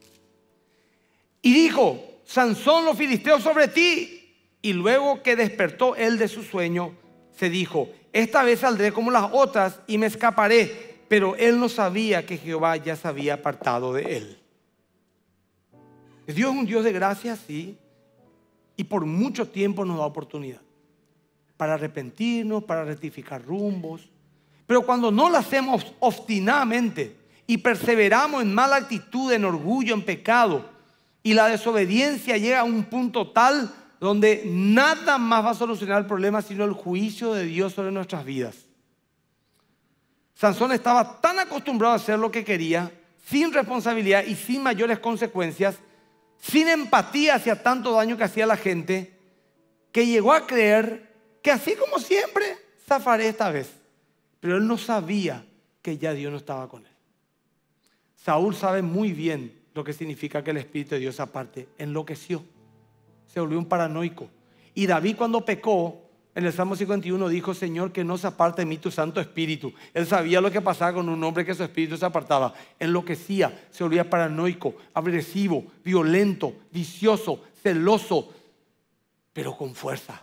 Y dijo: Sansón, los filisteos sobre ti. Y luego que despertó él de su sueño, se dijo: esta vez saldré como las otras y me escaparé. Pero él no sabía que Jehová ya se había apartado de él. Dios es un Dios de gracia, sí. Y por mucho tiempo nos da oportunidad para arrepentirnos, para rectificar rumbos. Pero cuando no lo hacemos obstinadamente y perseveramos en mala actitud, en orgullo, en pecado, y la desobediencia llega a un punto tal donde nada más va a solucionar el problema sino el juicio de Dios sobre nuestras vidas. Sansón estaba tan acostumbrado a hacer lo que quería, sin responsabilidad y sin mayores consecuencias, sin empatía hacia tanto daño que hacía la gente, que llegó a creer que así como siempre, zafaré esta vez. Pero él no sabía que ya Dios no estaba con él. Saúl sabe muy bien lo que significa que el Espíritu de Dios aparte. Enloqueció. Se volvió un paranoico. Y David, cuando pecó, en el Salmo 51 dijo: Señor, que no se aparte de mí tu Santo Espíritu. Él sabía lo que pasaba con un hombre que su espíritu se apartaba. Enloquecía, se volvía paranoico, agresivo, violento, vicioso, celoso, pero con fuerza.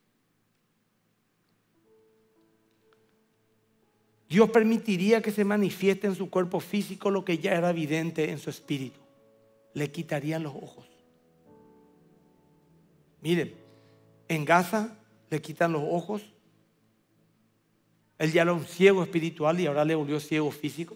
Dios permitiría que se manifieste en su cuerpo físico lo que ya era evidente en su espíritu. Le quitarían los ojos. Miren, en Gaza le quitan los ojos. Él ya era un ciego espiritual y ahora le volvió ciego físico.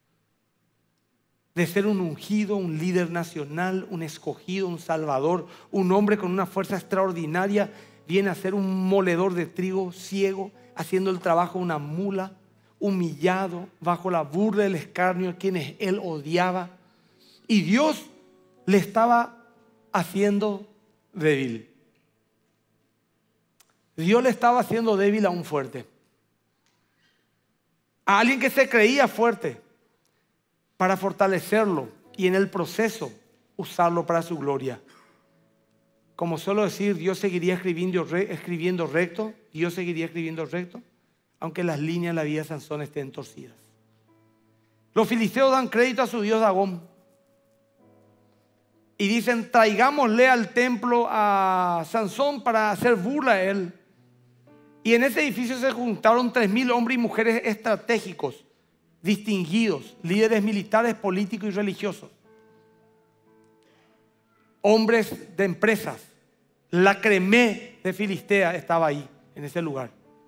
De ser un ungido, un líder nacional, un escogido, un salvador, un hombre con una fuerza extraordinaria, viene a ser un moledor de trigo, ciego, haciendo el trabajo de una mula, humillado, bajo la burla del escarnio a quienes él odiaba. Y Dios le estaba haciendo débil. Dios le estaba haciendo débil a un fuerte. A alguien que se creía fuerte, para fortalecerlo y en el proceso usarlo para su gloria. Como suelo decir, Dios seguiría escribiendo recto. Dios seguiría escribiendo recto, aunque las líneas de la vida de Sansón estén torcidas. Los filisteos dan crédito a su dios Dagón y dicen: traigámosle al templo a Sansón para hacer burla a él. Y en ese edificio se juntaron 3,000 hombres y mujeres estratégicos, distinguidos, líderes militares, políticos y religiosos, hombres de empresas. La cremé de Filistea estaba ahí, en ese lugar.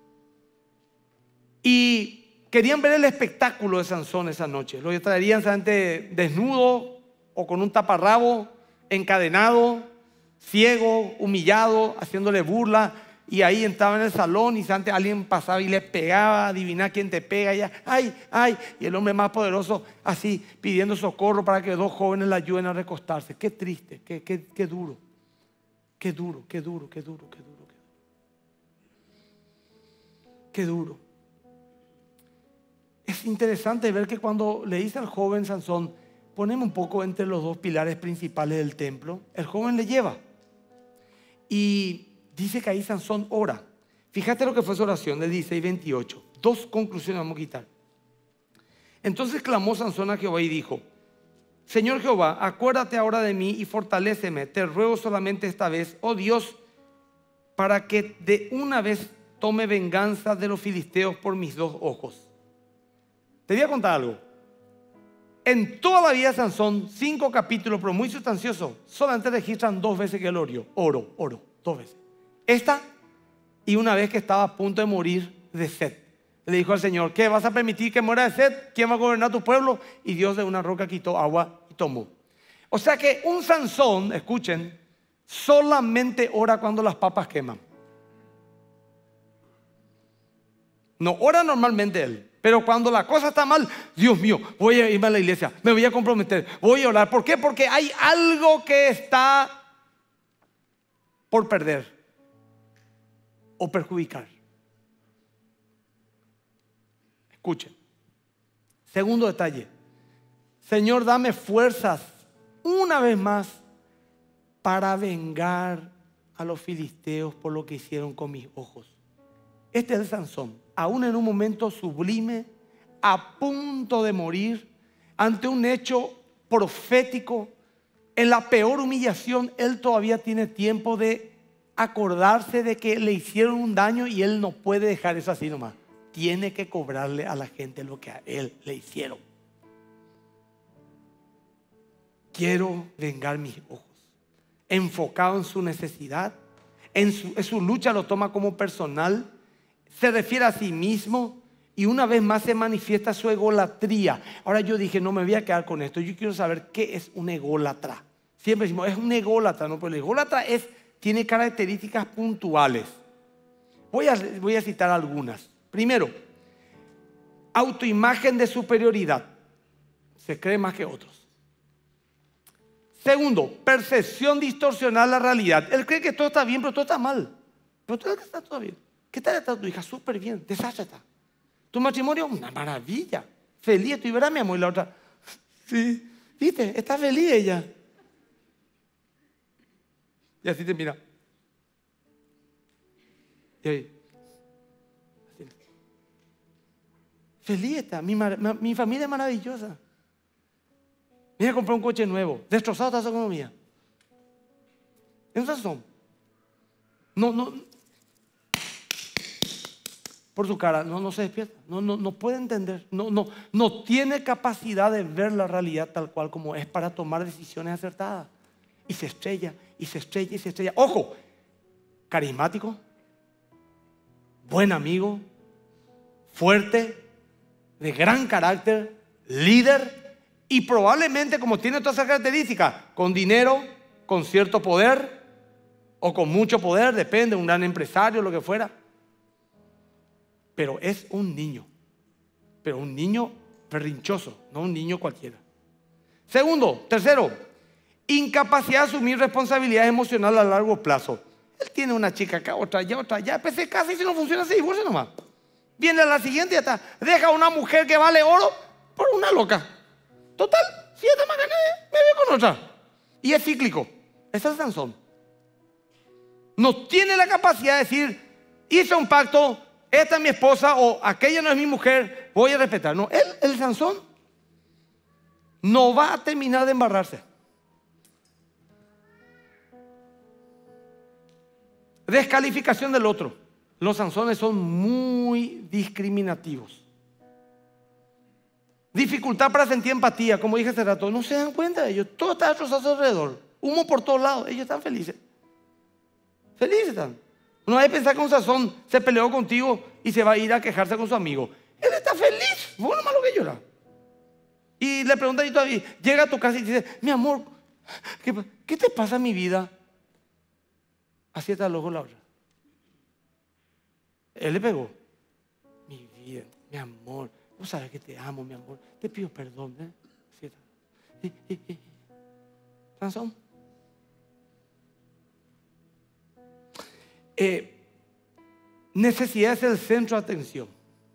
Y querían ver el espectáculo de Sansón esa noche. Lo traerían solamente desnudo o con un taparrabo, encadenado, ciego, humillado, haciéndole burla. Y ahí entraba en el salón y antes alguien pasaba y le pegaba. Adivina quién te pega. Y ya, ay, ay. Y el hombre más poderoso así pidiendo socorro para que 2 jóvenes le ayuden a recostarse. Qué triste, qué duro. Qué duro, qué duro, qué duro, qué duro. Qué duro. Es interesante ver que cuando le dice al joven Sansón: poneme un poco entre los 2 pilares principales del templo, el joven le lleva. Y dice que ahí Sansón ora. Fíjate lo que fue su oración del 16:28. 2 conclusiones vamos a quitar. Entonces clamó Sansón a Jehová y dijo: Señor Jehová, acuérdate ahora de mí y fortaléceme. Te ruego solamente esta vez, oh Dios, para que de una vez tome venganza de los filisteos por mis 2 ojos. Te voy a contar algo. en toda la vida de Sansón, 5 capítulos, pero muy sustanciosos, solamente registran 2 veces que él oró, 2 veces. Esta y una vez que estaba a punto de morir de sed. Le dijo al Señor: ¿qué, vas a permitir que muera de sed? ¿Quién va a gobernar tu pueblo? Y Dios de una roca quitó agua y tomó. O sea que un Sansón, escuchen, solamente ora cuando las papas queman. No ora normalmente él, pero cuando la cosa está mal, Dios mío, voy a irme a la iglesia, me voy a comprometer, voy a orar. ¿Por qué? Porque hay algo que está por perder o perjudicar. Escuchen. Segundo detalle: Señor, dame fuerzas una vez más para vengar a los filisteos por lo que hicieron con mis ojos. Este es el Sansón, aún en un momento sublime, a punto de morir, ante un hecho profético, en la peor humillación. Él todavía tiene tiempo de acordarse de que le hicieron un daño y él no puede dejar eso así nomás. Tiene que cobrarle a la gente lo que a él le hicieron. Quiero vengar mis ojos. Enfocado en su necesidad, en su lucha, lo toma como personal. Se refiere a sí mismo y una vez más se manifiesta su egolatría. Ahora yo dije, no me voy a quedar con esto. Yo quiero saber qué es un ególatra. Siempre decimos, es un ególatra, ¿no? Pero el ególatra tiene características puntuales. Voy a citar algunas. Primero, autoimagen de superioridad. Se cree más que otros. Segundo, percepción distorsionada de la realidad. Él cree que todo está bien, pero todo está mal. Pero todo está todo bien. ¿Qué tal está tu hija? Súper bien, desastre está. Tu matrimonio, una maravilla. Feliz estoy, ¿verdad, mi amor? Y la otra, sí, viste, está feliz ella. Y así te mira. Y ahí. Feliz está, mi familia es maravillosa. Mira, compré un coche nuevo, destrozado está su economía. Esas son. No. Por su cara, no se despierta, no puede entender, no tiene capacidad de ver la realidad tal cual como es para tomar decisiones acertadas. Y se estrella, y se estrella, y se estrella. Ojo, carismático, buen amigo, fuerte, de gran carácter, líder, y probablemente, como tiene todas esas características, con dinero, con cierto poder, o con mucho poder, depende, un gran empresario, lo que fuera. Pero es un niño, pero un niño berrinchoso, no un niño cualquiera. Tercero, incapacidad de asumir responsabilidades emocionales a largo plazo. Él tiene una chica acá, otra allá, empecé casi y si no funciona se divorcia nomás. Viene a la siguiente y hasta deja a una mujer que vale oro por una loca. Total, si esta más gané, me voy con otra. Y es cíclico. Ese es Sansón. No tiene la capacidad de decir, hice un pacto, esta es mi esposa o aquella no es mi mujer, voy a respetar. No, el Sansón no va a terminar de embarrarse. Descalificación del otro. Los Sansones son muy discriminativos. Dificultad para sentir empatía, como dije hace rato. No se dan cuenta de ellos. Todo está destrozado a su alrededor. Humo por todos lados. Ellos están felices. Felices están. No hay que pensar que un Sansón se peleó contigo y se va a ir a quejarse con su amigo. Él está feliz. Vos nomás lo que llora. Y le pregunta y todavía llega a tu casa y dice, mi amor, ¿qué te pasa en mi vida? Así está el ojo la otra. Él le pegó. Mi vida, mi amor. Vos sabes que te amo, mi amor. Te pido perdón. Así está. Sansón. Necesidad es el centro de atención.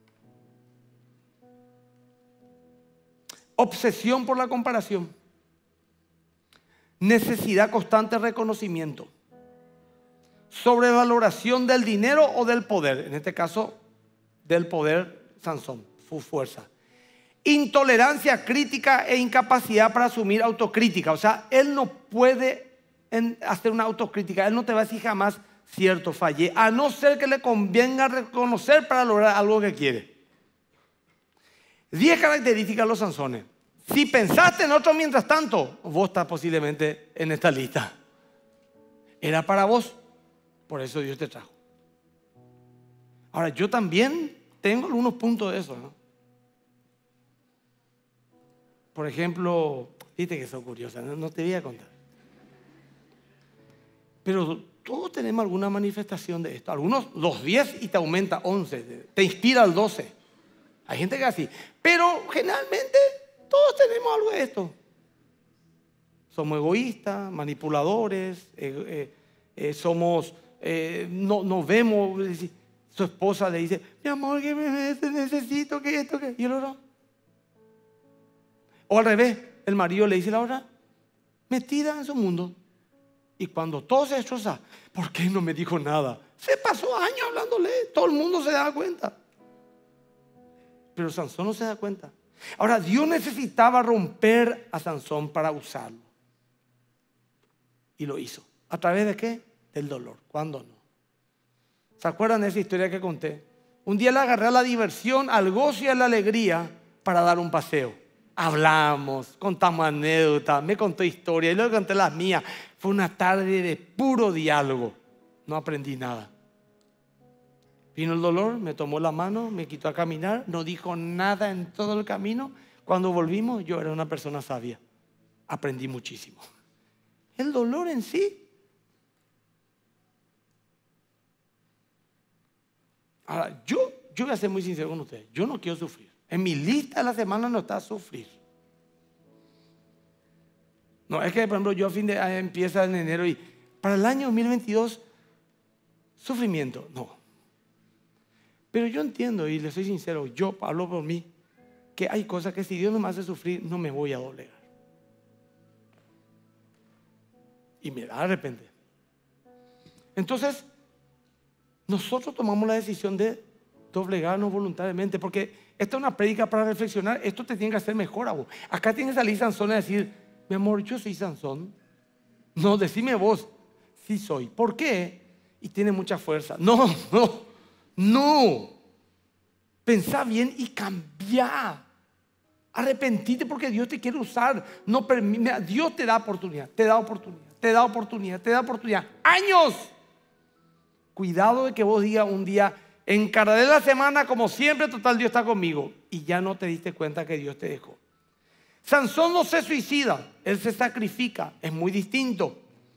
Obsesión por la comparación. Necesidad constante de reconocimiento. Sobrevaloración del dinero o del poder. En este caso, del poder, Sansón, su fuerza. Intolerancia crítica e incapacidad para asumir autocrítica. O sea, él no puede hacer una autocrítica. Él no te va a decir jamás, cierto, fallé, a no ser que le convenga reconocer para lograr algo que quiere. 10 características de los Sansones. Si pensaste en otro mientras tanto, vos estás posiblemente en esta lista. Era para vos, por eso Dios te trajo. Ahora, yo también tengo algunos puntos de eso, ¿no? Por ejemplo, viste que son curiosas, no te voy a contar. Pero todos tenemos alguna manifestación de esto. Algunos los 10 y te aumenta 11, te inspira al 12. Hay gente que es así. Pero generalmente todos tenemos algo de esto. Somos egoístas, manipuladores, no vemos. Su esposa le dice, mi amor, que necesito que esto, que... Y el otro. O al revés, el marido le dice a la otra, metida en su mundo. Y cuando todo se destroza, ¿por qué no me dijo nada? Se pasó años hablándole, todo el mundo se da cuenta. Pero Sansón no se da cuenta. Ahora, Dios necesitaba romper a Sansón para usarlo. Y lo hizo. ¿A través de qué? Del dolor. ¿Cuándo no? ¿Se acuerdan de esa historia que conté? Un día le agarré a la diversión, al gozo y a la alegría para dar un paseo. Hablamos, contamos anécdotas, me contó historias y luego conté las mías. Fue una tarde de puro diálogo. No aprendí nada. Vino el dolor, me tomó la mano, me quitó a caminar, no dijo nada en todo el camino. Cuando volvimos, yo era una persona sabia. Aprendí muchísimo. El dolor en sí. Ahora, yo voy a ser muy sincero con ustedes. Yo no quiero sufrir. En mi lista de la semana no está sufrir. No, es que por ejemplo yo a fin de año empieza en enero y para el año 2022 sufrimiento, no. Pero yo entiendo y le soy sincero, yo hablo por mí, que hay cosas que si Dios no me hace sufrir no me voy a doblegar. Y me da de repente. Entonces, nosotros tomamos la decisión de doblegarnos voluntariamente, porque esta es una prédica para reflexionar. Esto te tiene que hacer mejor a vos. Acá tiene que salir Sansón a decir, mi amor, yo soy Sansón. No, decime vos, sí soy. ¿Por qué? Y tiene mucha fuerza. No. Pensá bien y cambia. Arrepentite porque Dios te quiere usar. No, Dios te da oportunidad, te da oportunidad. ¡Años! Cuidado de que vos digas un día, encararé la semana como siempre, total Dios está conmigo. Y ya no te diste cuenta que Dios te dejó. Sansón no se suicida, él se sacrifica, es muy distinto.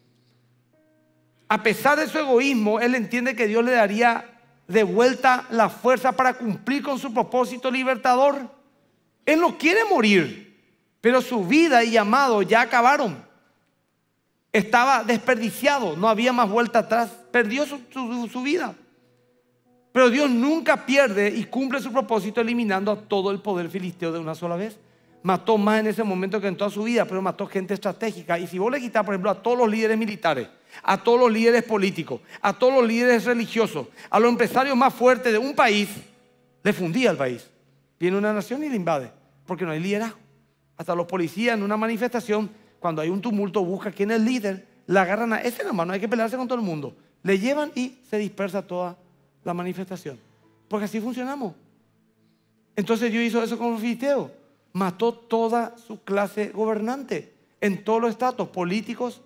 A pesar de su egoísmo, él entiende que Dios le daría de vuelta la fuerza para cumplir con su propósito libertador. Él no quiere morir, pero su vida y llamado ya acabaron. Estaba desperdiciado, no había más vuelta atrás, perdió su vida. Pero Dios nunca pierde y cumple su propósito eliminando a todo el poder filisteo de una sola vez. Mató más en ese momento que en toda su vida, pero mató gente estratégica. Y si vos le quitas, por ejemplo, a todos los líderes militares, a todos los líderes políticos, a todos los líderes religiosos, a los empresarios más fuertes de un país, le fundía al país. Viene una nación y le invade, porque no hay liderazgo. Hasta los policías en una manifestación, cuando hay un tumulto, buscan quién es el líder, la agarran a ese nomás, no hay que pelearse con todo el mundo. Le llevan y se dispersa toda la manifestación. Porque así funcionamos. Entonces Dios hizo eso con los filisteos. Mató toda su clase gobernante en todos los estratos políticos,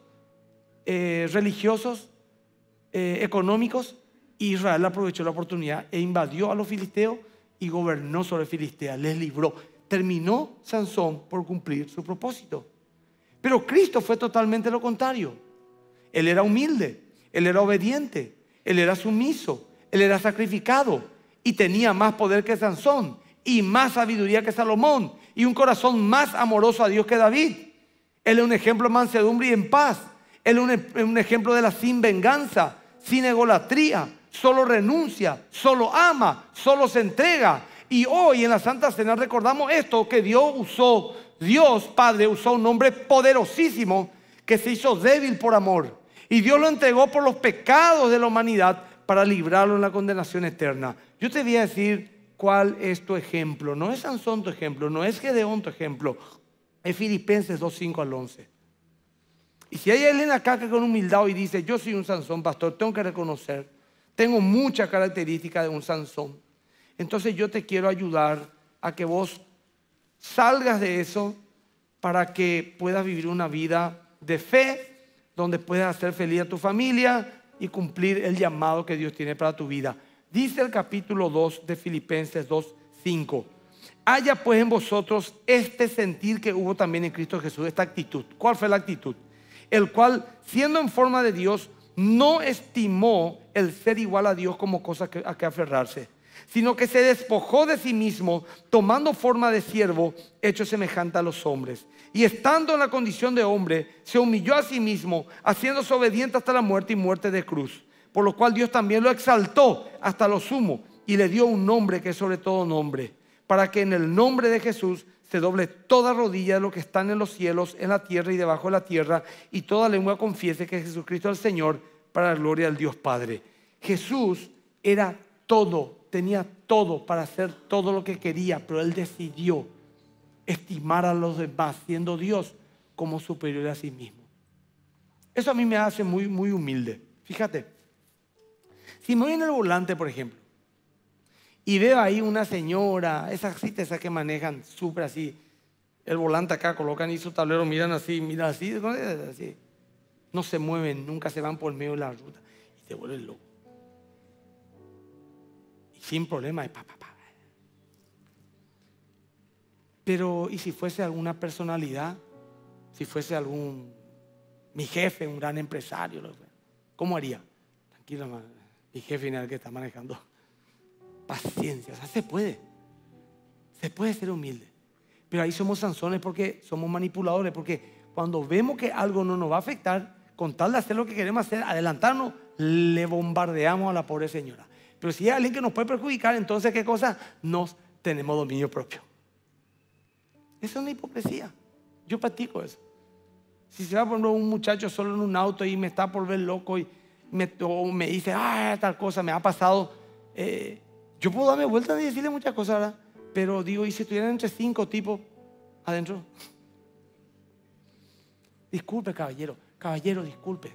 religiosos, económicos. Israel aprovechó la oportunidad e invadió a los filisteos y gobernó sobre Filistea, les libró. Terminó Sansón por cumplir su propósito. Pero Cristo fue totalmente lo contrario. Él era humilde, él era obediente, él era sumiso, él era sacrificado y tenía más poder que Sansón y más sabiduría que Salomón y un corazón más amoroso a Dios que David. Él es un ejemplo de mansedumbre y en paz. Él es un ejemplo de la sin venganza, sin egolatría, solo renuncia, solo ama, solo se entrega. Y hoy en la Santa Cena recordamos esto, que Dios Padre usó un hombre poderosísimo que se hizo débil por amor. Y Dios lo entregó por los pecados de la humanidad para librarlo en la condenación eterna. Yo te voy a decir cuál es tu ejemplo. No es Sansón tu ejemplo, no es Gedeón tu ejemplo. Es Filipenses 2:5 al 11. Y si hay alguien acá que con humildad hoy dice, yo soy un Sansón, pastor, tengo que reconocer, tengo muchas características de un Sansón. Entonces yo te quiero ayudar a que vos salgas de eso para que puedas vivir una vida de fe, donde puedas hacer feliz a tu familia y cumplir el llamado que Dios tiene para tu vida. Dice el capítulo 2 de Filipenses 2:5. Haya pues en vosotros este sentir que hubo también en Cristo Jesús, esta actitud. ¿Cuál fue la actitud? El cual, siendo en forma de Dios, no estimó el ser igual a Dios como cosa a que aferrarse, sino que se despojó de sí mismo, tomando forma de siervo, hecho semejante a los hombres. Y estando en la condición de hombre, se humilló a sí mismo, haciéndose obediente hasta la muerte y muerte de cruz. Por lo cual Dios también lo exaltó hasta lo sumo y le dio un nombre que es sobre todo nombre, para que en el nombre de Jesús se doble toda rodilla de lo que están en los cielos, en la tierra y debajo de la tierra, y toda lengua confiese que Jesucristo es el Señor, para la gloria del Dios Padre. Jesús era todo, tenía todo para hacer todo lo que quería, pero Él decidió estimar a los demás, siendo Dios, como superior a sí mismo. Eso a mí me hace muy, muy humilde. Fíjate, si me voy en el volante, por ejemplo, y veo ahí una señora, esas que manejan súper así, el volante acá, colocan ahí su tablero, miran así, así, no se mueven, nunca se van por medio de la ruta y te vuelven loco. Y sin problema, Pero, ¿y si fuese alguna personalidad? Si fuese mi jefe, un gran empresario, ¿cómo haría? Tranquilo, mi jefe es el que está manejando. Paciencia, o sea, se puede ser humilde. Pero ahí somos Sansones porque somos manipuladores, porque cuando vemos que algo no nos va a afectar, con tal de hacer lo que queremos hacer, adelantarnos, le bombardeamos a la pobre señora. Pero si hay alguien que nos puede perjudicar, entonces ¿qué cosa? Nos tenemos dominio propio. Eso es una hipocresía. Yo practico eso. Si se va a poner un muchacho solo en un auto y me está por ver loco y me dice, tal cosa me ha pasado, yo puedo darme vuelta y decirle muchas cosas, ¿verdad? Pero digo, ¿y si estuvieran entre 5 tipos adentro? Disculpe, caballero, disculpe.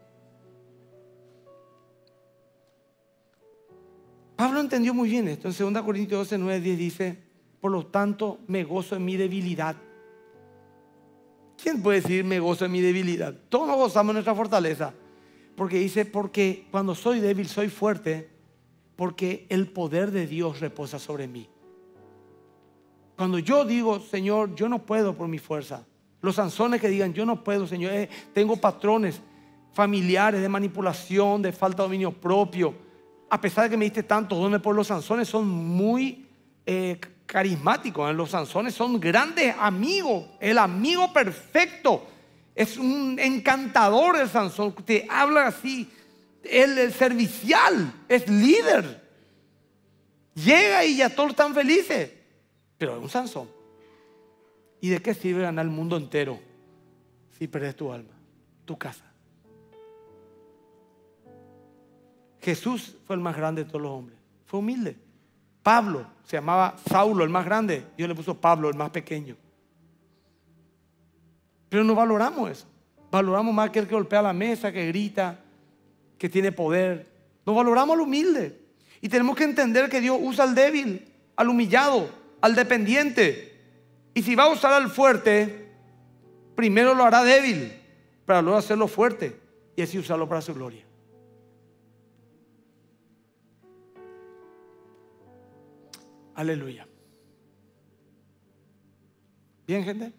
Pablo entendió muy bien esto. En 2 Corintios 12:9-10 dice, por lo tanto me gozo en mi debilidad. ¿Quién puede decir me gozo en mi debilidad? Todos nos gozamos en nuestra fortaleza. Porque dice, porque cuando soy débil soy fuerte, porque el poder de Dios reposa sobre mí. Cuando yo digo, Señor, yo no puedo por mi fuerza. Los Sansones que digan, yo no puedo, Señor, tengo patrones familiares de manipulación, de falta de dominio propio. A pesar de que me diste tantos dones, por los Sansones son muy carismáticos. Los Sansones son grandes amigos, el amigo perfecto. Es un encantador el Sansón, te habla así. Él es servicial, es líder. Llega y ya todos están felices. Pero es un Sansón. ¿Y de qué sirve ganar el mundo entero si perdes tu alma, tu casa? Jesús fue el más grande de todos los hombres. Fue humilde. Pablo se llamaba Saulo, el más grande. Dios le puso Pablo, el más pequeño. Pero no valoramos eso. Valoramos más aquel que golpea la mesa, que grita, que tiene poder. No valoramos al humilde. Y tenemos que entender que Dios usa al débil, al humillado, al dependiente. Y si va a usar al fuerte, primero lo hará débil, para luego hacerlo fuerte y así usarlo para su gloria. Aleluya. Bien, gente.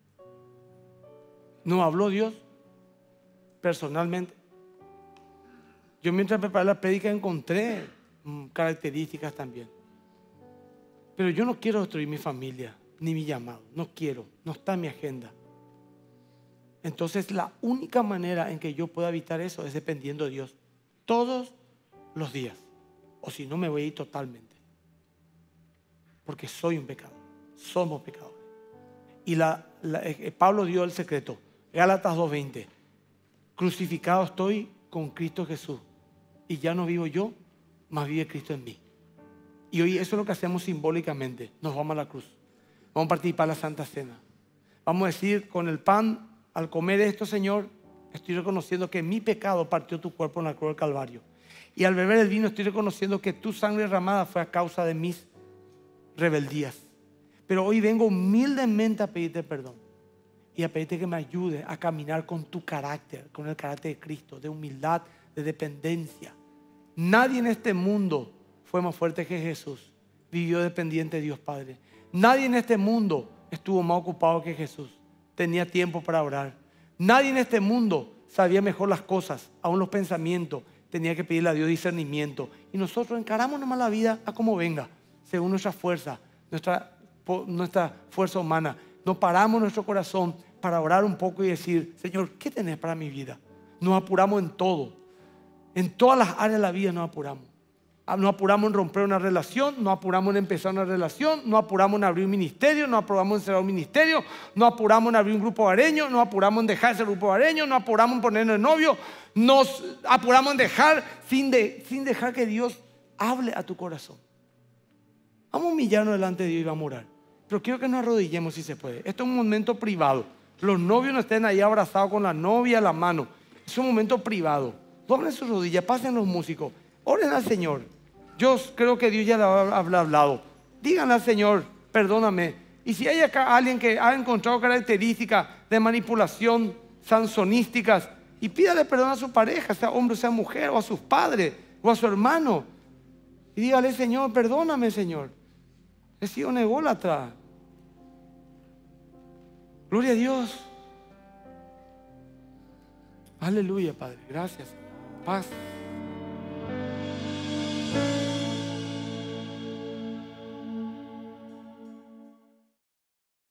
¿Nos habló Dios personalmente? Yo mientras preparé la prédica encontré características también. Pero yo no quiero destruir mi familia ni mi llamado. No quiero, no está en mi agenda. Entonces la única manera en que yo pueda evitar eso es dependiendo de Dios todos los días. O si no, me voy a ir totalmente. Porque soy un pecador. Somos pecadores. Y Pablo dio el secreto. Gálatas 2:20. Crucificado estoy con Cristo Jesús. Y ya no vivo yo, mas vive Cristo en mí. Y hoy eso es lo que hacemos simbólicamente. Nos vamos a la cruz. Vamos a participar en la Santa Cena. Vamos a decir, con el pan, al comer esto, Señor, estoy reconociendo que mi pecado partió tu cuerpo en la cruz del Calvario. Y al beber el vino estoy reconociendo que tu sangre derramada fue a causa de mis rebeldías. Pero hoy vengo humildemente a pedirte perdón. y a pedirte que me ayude a caminar con tu carácter, con el carácter de Cristo, de humildad, de dependencia. Nadie en este mundo fue más fuerte que Jesús. Vivió dependiente de Dios Padre. Nadie en este mundo estuvo más ocupado que Jesús. Tenía tiempo para orar. Nadie en este mundo sabía mejor las cosas, aún los pensamientos. Tenía que pedirle a Dios discernimiento. Y nosotros encaramos nomás la vida a como venga, según nuestra fuerza, nuestra fuerza humana. No paramos nuestro corazón para orar un poco y decir: Señor, ¿qué tenés para mi vida? Nos apuramos en todo. En todas las áreas de la vida nos apuramos. Nos apuramos en romper una relación, nos apuramos en empezar una relación, nos apuramos en abrir un ministerio, nos apuramos en cerrar un ministerio, nos apuramos en abrir un grupo hogareño, nos apuramos en dejar ese grupo hogareño, nos apuramos en ponernos de novio, nos apuramos en dejar sin dejar que Dios hable a tu corazón. Vamos a humillarnos delante de Dios y vamos a orar. Pero quiero que nos arrodillemos si se puede. Esto es un momento privado. Los novios no estén ahí abrazados con la novia a la mano. Es un momento privado. Doblen sus rodillas, pasen los músicos, oren al Señor. Yo creo que Dios ya le ha hablado. Díganle al Señor: perdóname. Y si hay acá alguien que ha encontrado características de manipulación sansonísticas, y pídale perdón a su pareja, sea hombre o sea mujer, o a sus padres, o a su hermano. Y dígale: Señor, perdóname, Señor. He sido un ególatra. Gloria a Dios. Aleluya, Padre. Gracias. Paz.